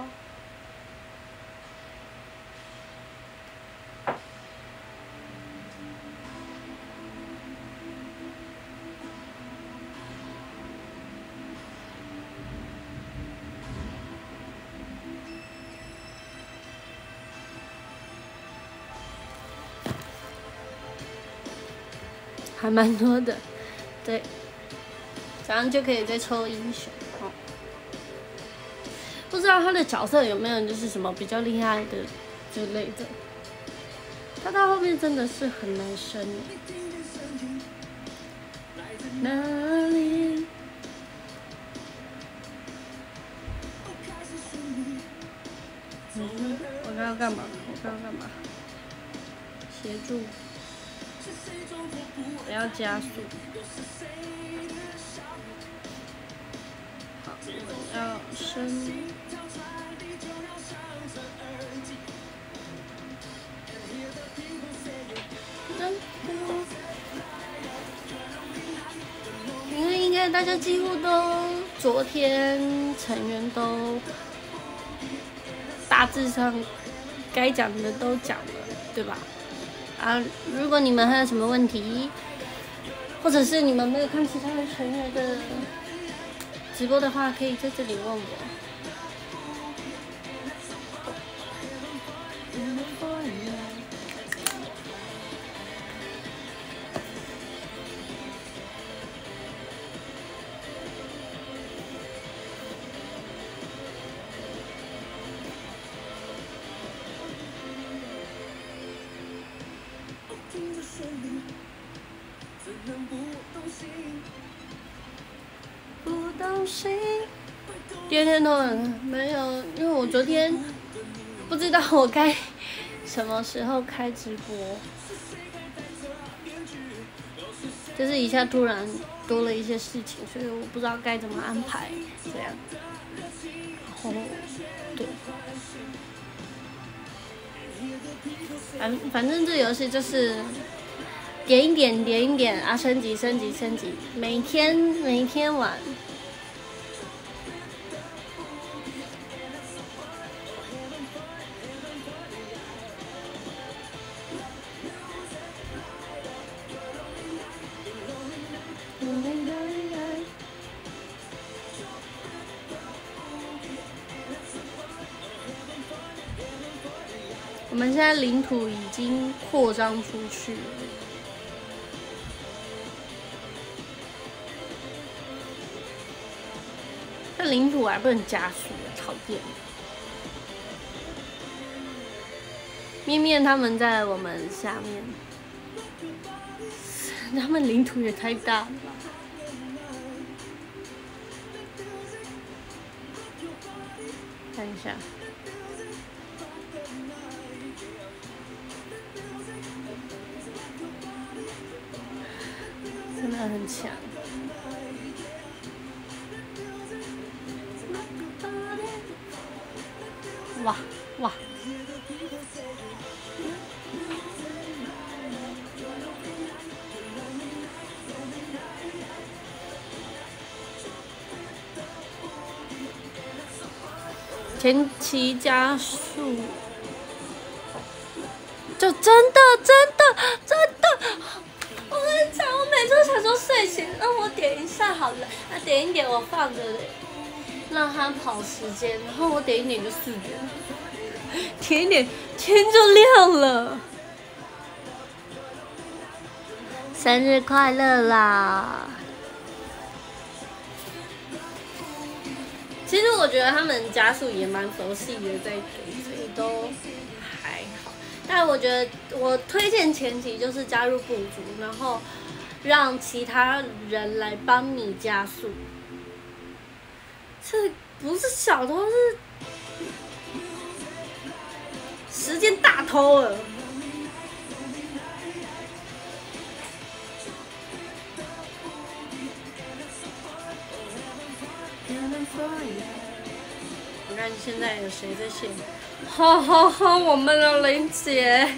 还蛮多的，对，这样就可以再抽英雄哦。不知道他的角色有没有就是什么比较厉害的之类的，他到后面真的是很难升耶。哪里？我刚刚干嘛？协助，我要加速。好，我要升。因为应该大家几乎都昨天成员都大致上该讲的都讲了，对吧？啊，如果你们还有什么问题，或者是你们没有看其他的成员的直播的话，可以在这里问我。第二天都没有，因为我昨天不知道我该什么时候开直播，就是一下突然多了一些事情，所以我不知道该怎么安排这样。然后，对，反正这游戏就是点一点啊，升级，每天玩。我们现在领土已经扩张出去了，但领土还不能加速，讨厌。面面他们在我们下面，他们领土也太大了吧。看一下。真的很强，哇！前期加速，就真的。我跟你讲，我每次都想说睡前让我点一下好了，那点一点我放着，让它跑时间，然后我点一点就4点，点一点天就亮了。生日快乐啦！其实我觉得他们加速也蛮佛系的在给，所以都还好。但我觉得我推荐前提就是加入部族，然后让其他人来帮你加速。这不是小偷，是时间大偷了。你看现在有谁在线？好，我们的林姐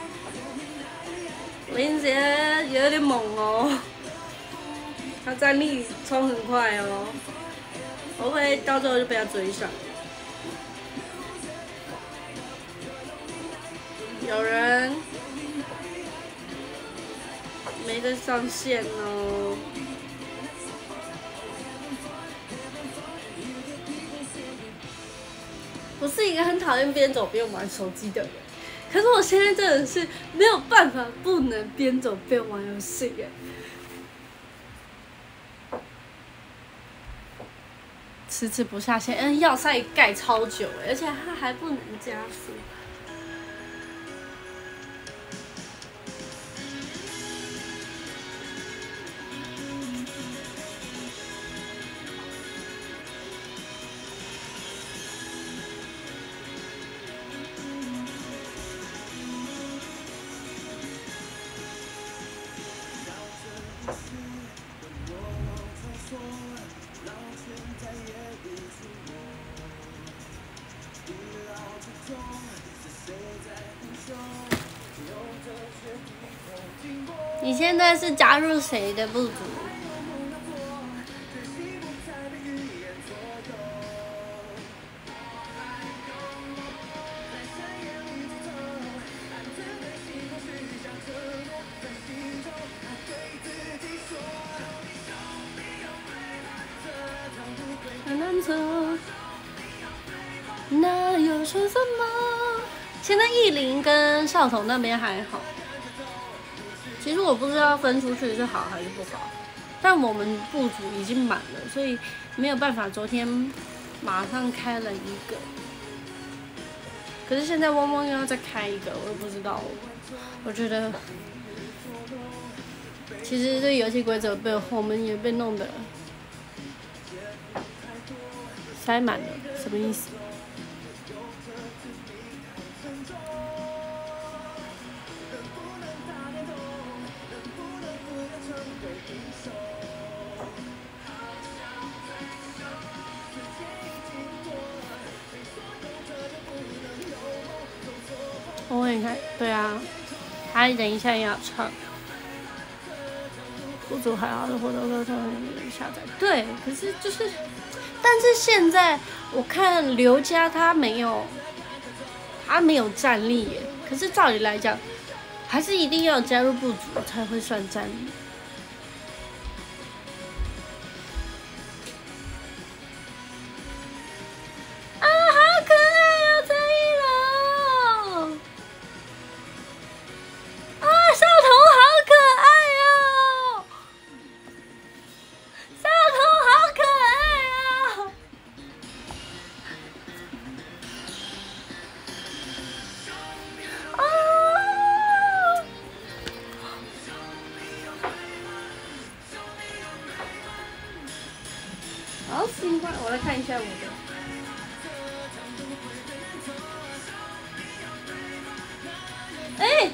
有点猛哦，她战力冲很快哦，我会到最后就被她追上。有人没得上线哦。我是一个很讨厌边走边玩手机的人，可是我现在真的是没有办法不能边走边玩游戏耶。 迟迟不下线，要塞盖超久，而且它还不能加速。你现在是加入谁的部族？很难走，那又是什么？现在艺林跟少统那边还好。其实我不知道分出去是好还是不好，但我们部组已经满了，所以没有办法。昨天马上开了一个，可是现在汪汪又要再开一个，我也不知道。我觉得其实这游戏规则被我们也被弄得塞满了，什么意思？我问你看，对啊，他等一下也要唱。部组还好的活动都下载，对，可是就是，但是现在我看刘家他没有战力耶，可是照理来讲，还是一定要加入部组才会算战力。啊，好可爱哦，这一楼！啊，少彤好可爱哦！少彤好可爱哦！哦！好喜欢，我来看一下我的。哎！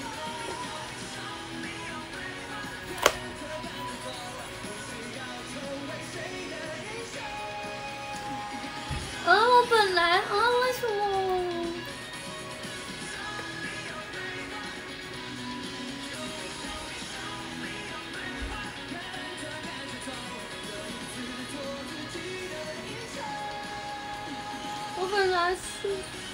我本来为什么？我本来是。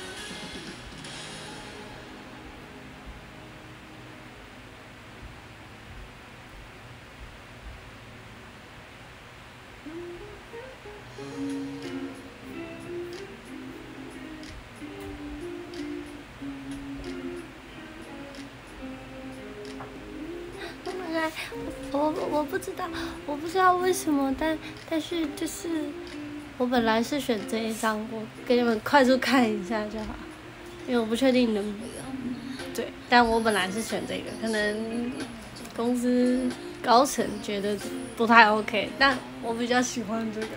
我不知道为什么，但是就是我本来是选这一张，我给你们快速看一下就好，因为我不确定能对，但我本来是选这个，可能公司高层觉得不太 OK， 但我比较喜欢这个，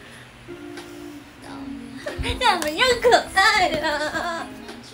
怎么样可爱啊！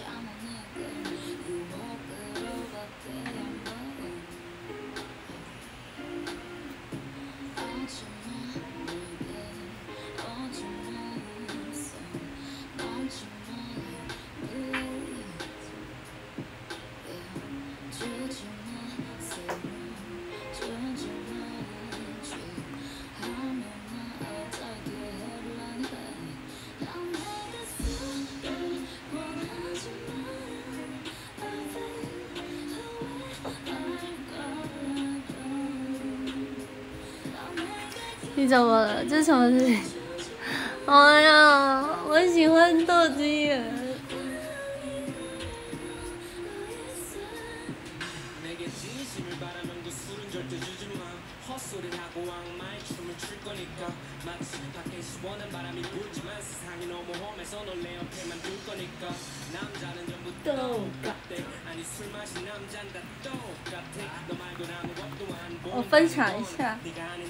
你怎么了？这是什么事情？哎呀，我喜欢斗鸡眼。 我分享一下。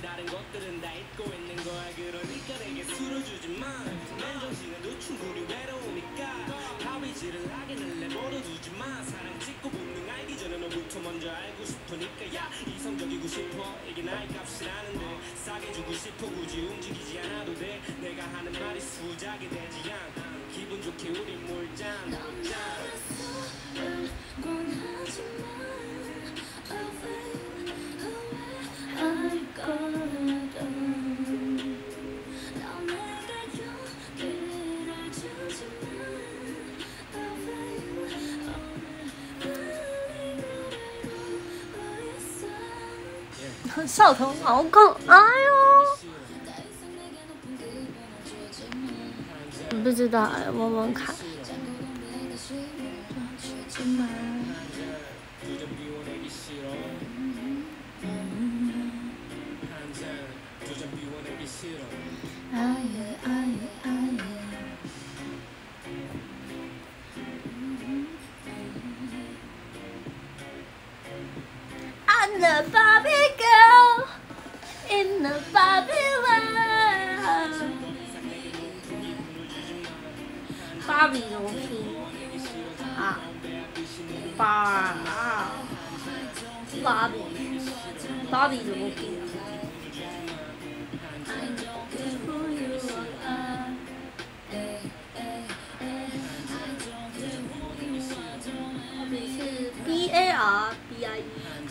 少头好恐，哎呦！我不知道，问问看。I'm the Barbie girl in the Barbie world。芭比怎么拼啊？芭比怎么拼啊？是 BARBIE。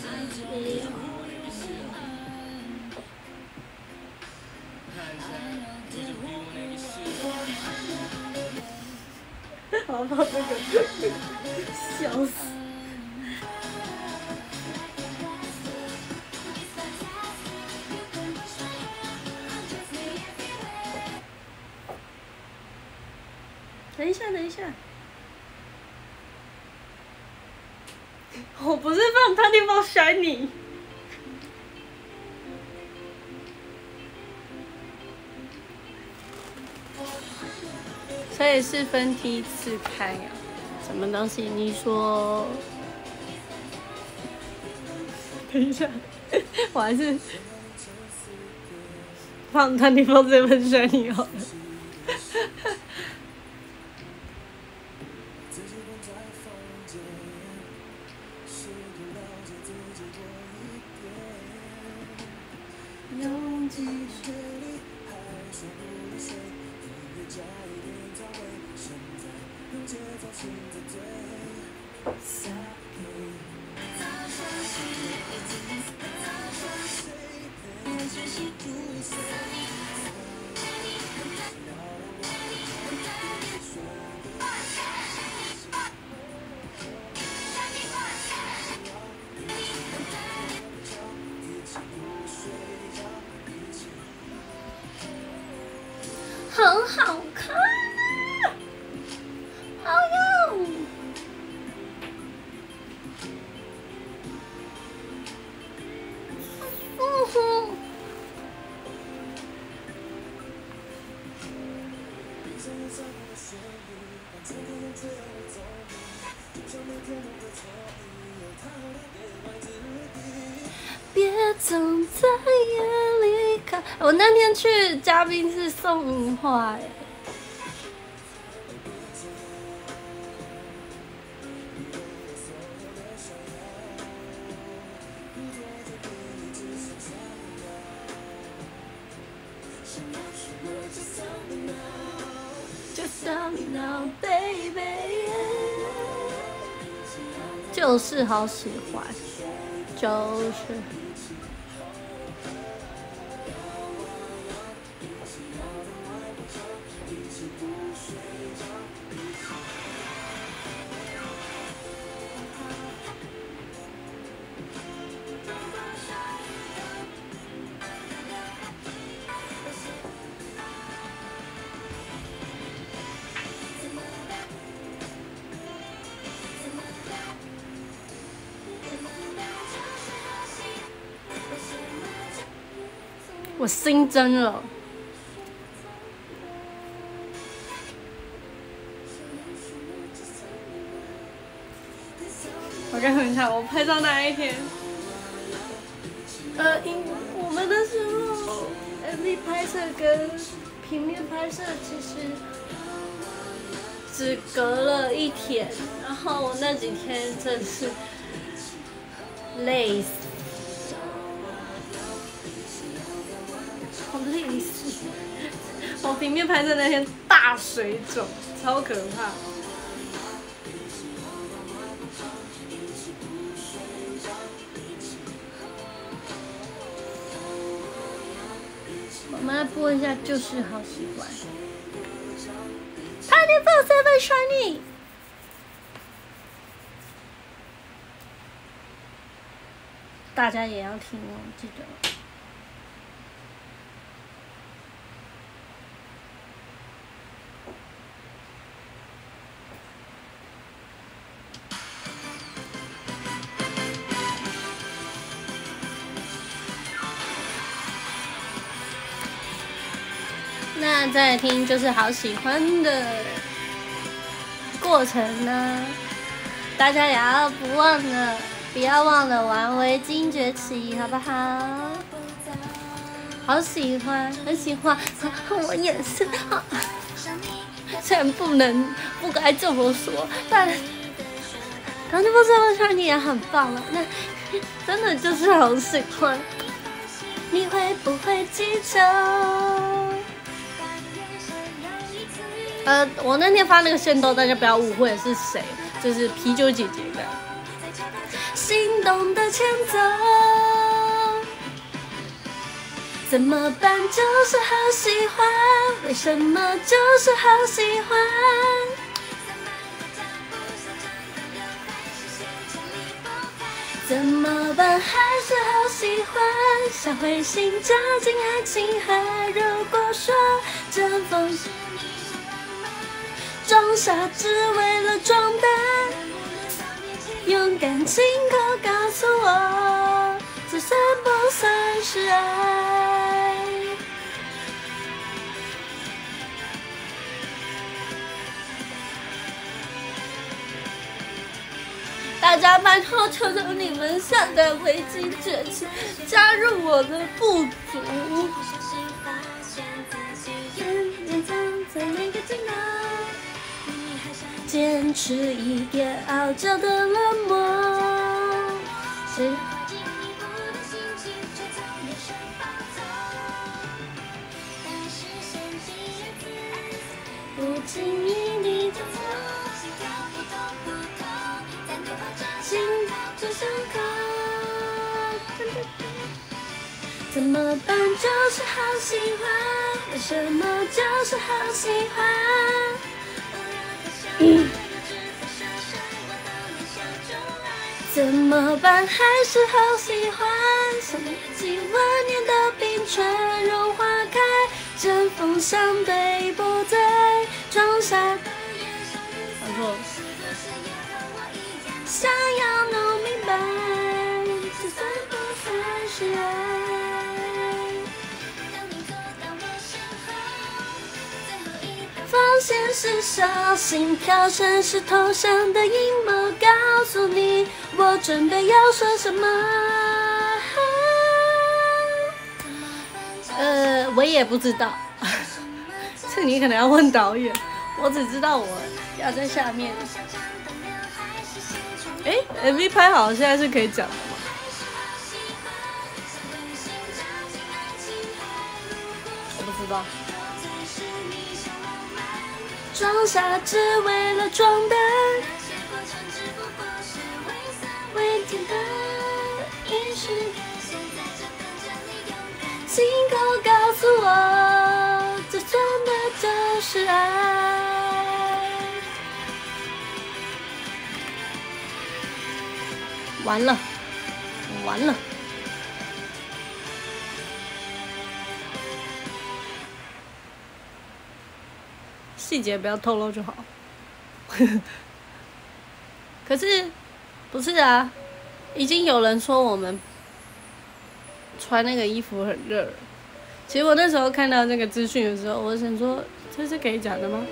好怕这个，笑死！等一下，等一下，我不是放他地方甩你。所以是分梯次开呀、什么东西？你说？等一下，我还是放他地方这份选你好了。很好看啊！哎呦！别总在夜里看。我那天去嘉宾是送樱花哎。就是好喜欢，就是。 我新增了。我跟你们看，我拍照那一天，我们那时候 MV 拍摄跟平面拍摄其实只隔了1天，然后我那几天真是累死，好累死！我平面拍摄那天大水肿，超可怕。我们来播一下《就是好喜欢》。24/7 Shiny。大家也要听哦，记得。那再来听就是好喜欢的过程呢，大家也要不要忘了玩围巾崛起，好不好？好喜欢，很喜欢，我也是。虽然不该这么说，但唐吉波斯的你也很棒了。那真的就是好喜欢。你会不会记得？我那天发那个限动，大家不要误会是谁，就是啤酒姐姐的。心动的前奏，怎么办？就是好喜欢，为什么就是好喜欢？怎么办？还是好喜欢，想回心加进爱情海。如果说这封信装傻只为了装扮，用感情口告诉我，这算不算是爱？大家拜托，求求你们下载围巾崛起，加入我的部族。坚持一点傲娇的冷漠，不经意你的心就像口，怎么办？就是好喜欢，为什么就是好喜欢？怎么办？还是好喜欢，像几万年的冰川融化开，针锋相对不对，装傻。没错。想要弄明白，这算不算是爱？发现是手，心跳声是投降的阴谋，告诉你我准备要说什么。我也不知道，这你可能要问导演，我只知道我要在下面。MV 拍好，现在是可以讲的吗？我不知道。装傻只为了装扮，为甜的饮食，亲口告诉我，这真的就是爱。完了，完了。细节不要透露就好。可是，不是啊，已经有人说我们穿那个衣服很热了， 其实我那时候看到那个资讯的时候，我想说这是可以讲的吗？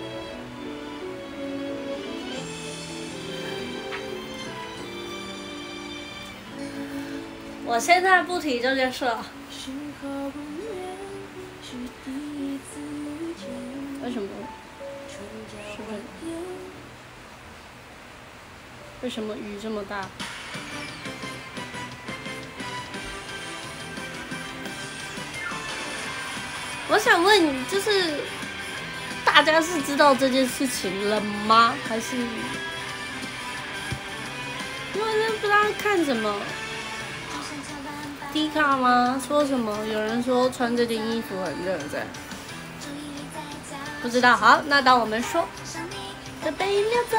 我现在不提这件事了。为什么？是不是？为什么雨这么大？我想问你，就是大家是知道这件事情了吗？还是因为不知道看什么？低卡吗？说什么？有人说穿这件衣服很热，这样不知道。好，那当我们说的被秒走，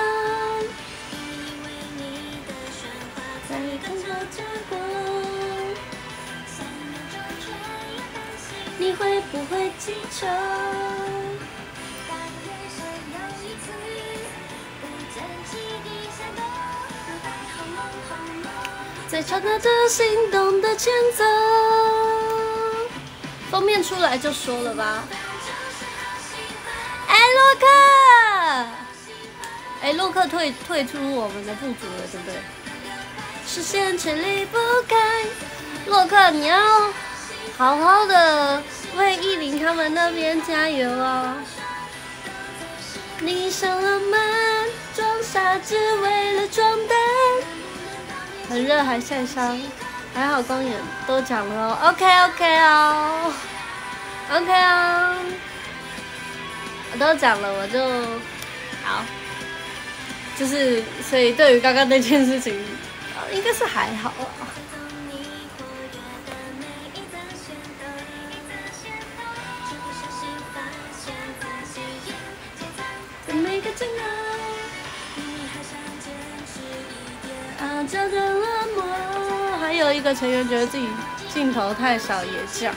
在看着结果，你会不会记仇？在刹那的心动的前奏，封面出来就说了吧。哎，洛克，哎，洛克退出我们的部族了，对不对？视线却离不开。洛克，你要好好的为艺林他们那边加油哦。你想浪漫，装傻只为了装蛋。很热还晒伤，还好光眼都讲了哦。OK 哦，OK 哦，我都讲了，我就好，就是所以对于刚刚那件事情，应该是还好啊。每个煎熬，这个冷漠。还有一个成员觉得自己镜头太少，也讲。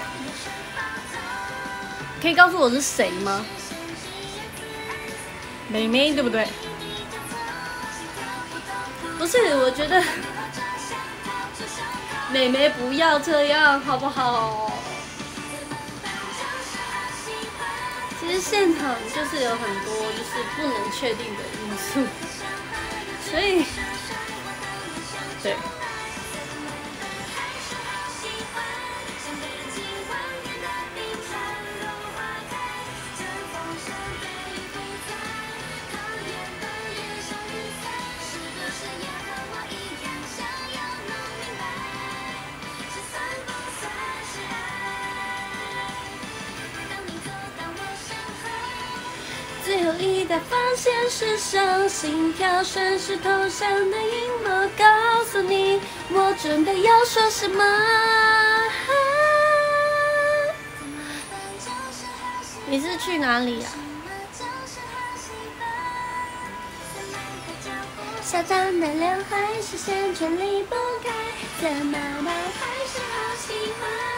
可以告诉我是谁吗？美眉对不对？不是，我觉得美眉不要这样好不好？其实现场就是有很多就是不能确定的因素，所以对。最后一道防线是上，心跳顺势投降的阴谋，告诉你我准备要说什么。你是去哪里呀？嚣张的刘海，视线却离不开，怎么办？还是好喜欢。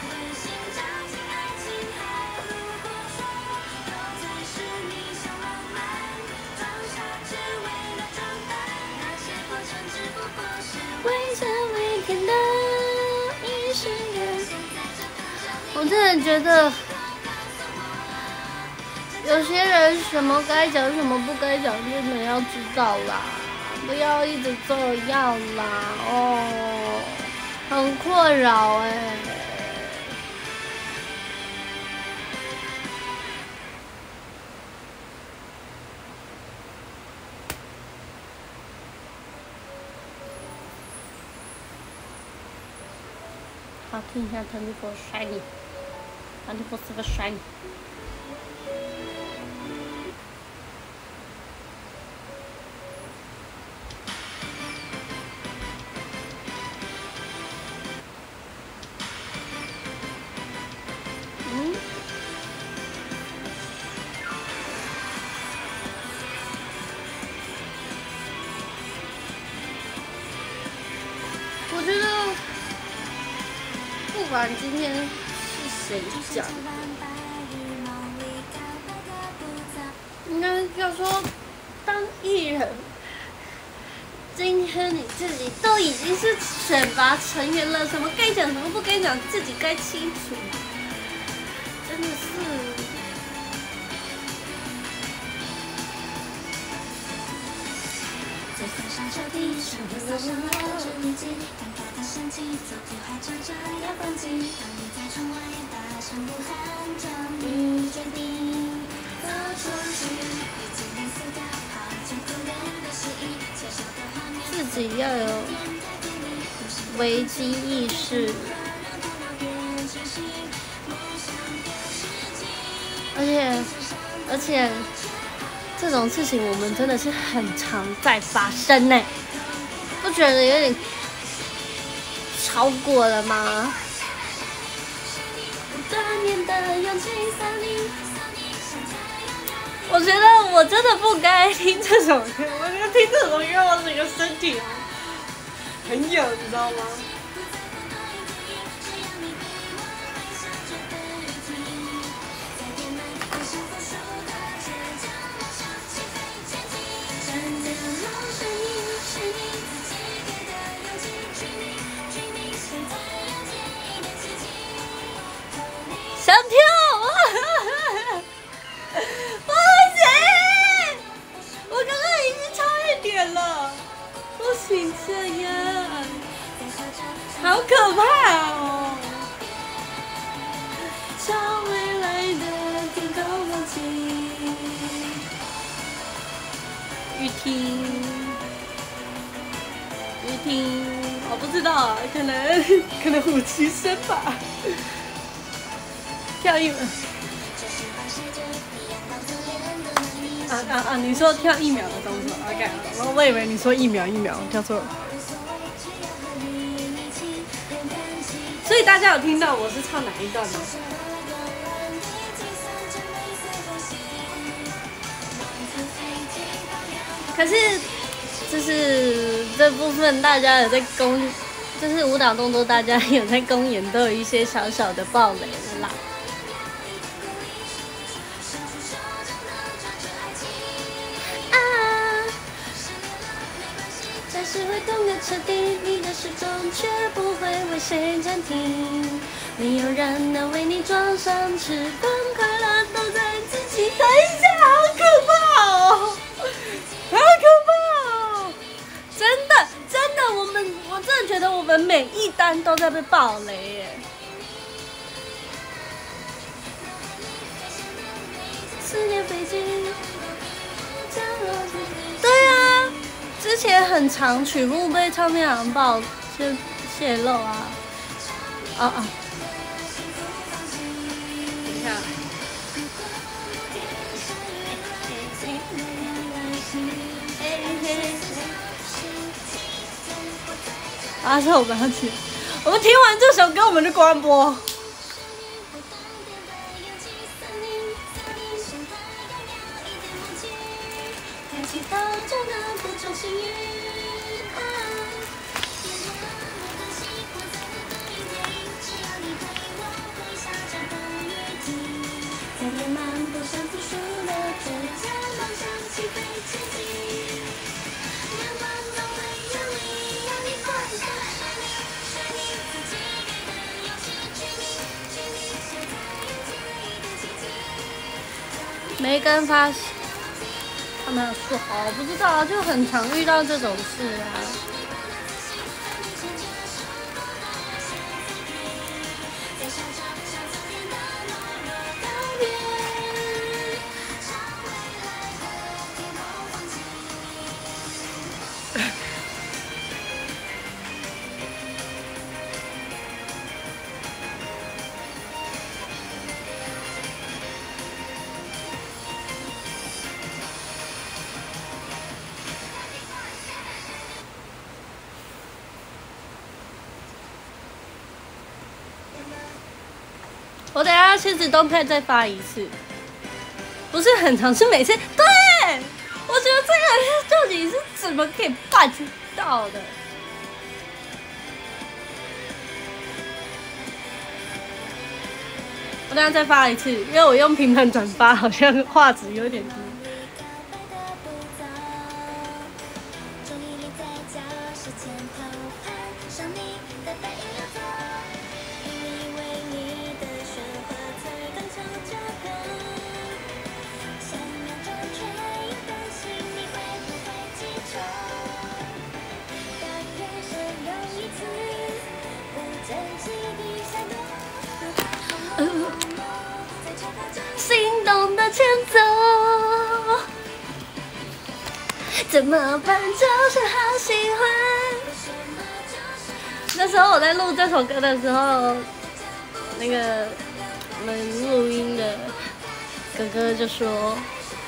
未曾为天的一瞬间，我真的觉得有些人什么该讲什么不该讲，真的要知道啦，不要一直这样啦，哦，很困扰哎。好，听一下 24 Shiny， 24 Shiny。我觉得。不管今天是谁讲的，应该要说，当艺人，今天你自己都已经是选拔成员了，什么该讲什么不该讲，自己该清楚。 真的是。 在山上抽屉，手里撒上了纸笔记，尴尬的神奇，左右还插着遥控器。当你在窗外大声呼喊，终于决定走出去，已经零死掉，好久不变的示意，接受的画面， 自己要有危机意识，而且这种事情我们真的是很常在发生呢，不觉得有点超过了吗？我觉得我真的不该听这首歌，我觉得听这首歌我整个身体很痒，你知道吗？想跳，不行！我刚刚已经差一点了，不行这样，好可怕哦！朝未来的天空放弃，雨婷，我不知道，可能虎旗声吧。跳一秒，你说跳1秒的动作 ，OK， 然后我以为你说1秒，跳错了。所以大家有听到我是唱哪一段吗？可是就是这部分大家有在就是舞蹈动作，大家有在公演都有一些小小的爆雷了啦。是会动个彻底，你的时钟却不会为谁暂停。没有人能为你装上翅膀，快乐都在自己。等一下，好可怕哦！好可怕哦！真的，我真的觉得我们每一单都在被爆雷耶。思念飞机，对啊。之前很长曲目被唱片行爆就泄露啊，等一下，是我们要听，我们听完这首歌我们就关播。没跟发，他们有说好，不知道啊，就很常遇到这种事啊。我等一下现实动态再发一次，不是很长，是每次。对，我觉得这个到底是怎么可以办到的？我等一下再发一次，因为我用平板转发，好像画质有点低。 心动的前奏，怎么办？就是好喜欢。那时候我在录这首歌的时候，那个我们录音的哥哥就说：“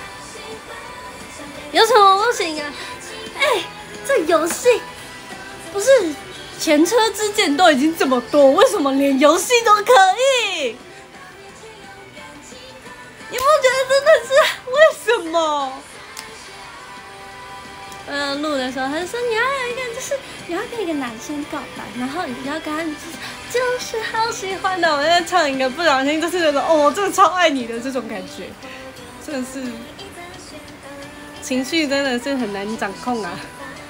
有什么不行啊？哎，这游戏不是前车之鉴都已经这么多，为什么连游戏都可以？你不觉得真的是为什么？”录的时候，他就说你要有一个，就是你要跟一个男生告白，然后你要跟他就是好喜欢的。我在唱一个，不小心就是那种我真的超爱你的这种感觉，真的是情绪真的是很难掌控啊！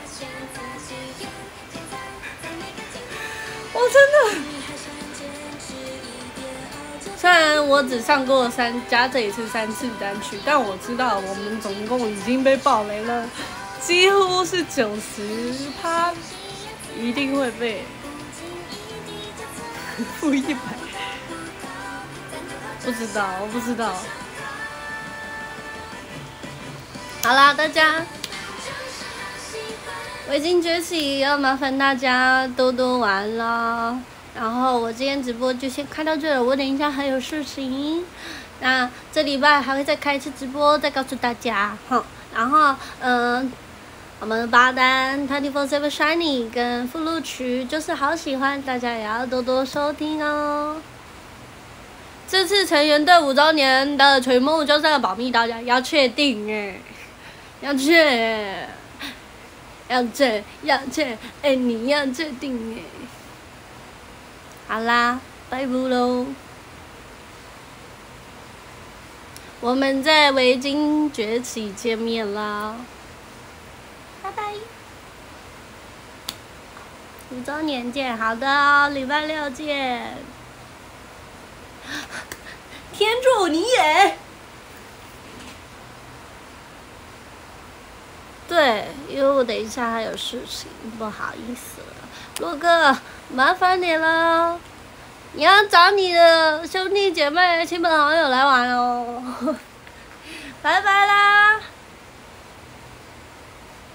我真的，虽然我只上过加这一次3次单曲，但我知道我们总共已经被爆雷了。几乎是90%，一定会被负100。不知道，我不知道。好啦，大家，围巾崛起要麻烦大家多多玩啦。然后我今天直播就先开到这了，我等一下还有事情。那这礼拜还会再开一次直播，再告诉大家哈。然后我们的8单 24/7 Shiny 跟附录曲就是好喜欢，大家也要多多收听哦。这次成员队5周年的曲目就是要保密，大家要确定要确你要确定好啦，拜拜喽。我们在围巾崛起见面啦。拜拜，5周年见，好的哦，礼拜6见。天助你也。对，因为我等一下还有事情，不好意思了，洛哥，麻烦你了，你要找你的兄弟姐妹、亲朋好友来玩哦。拜拜啦。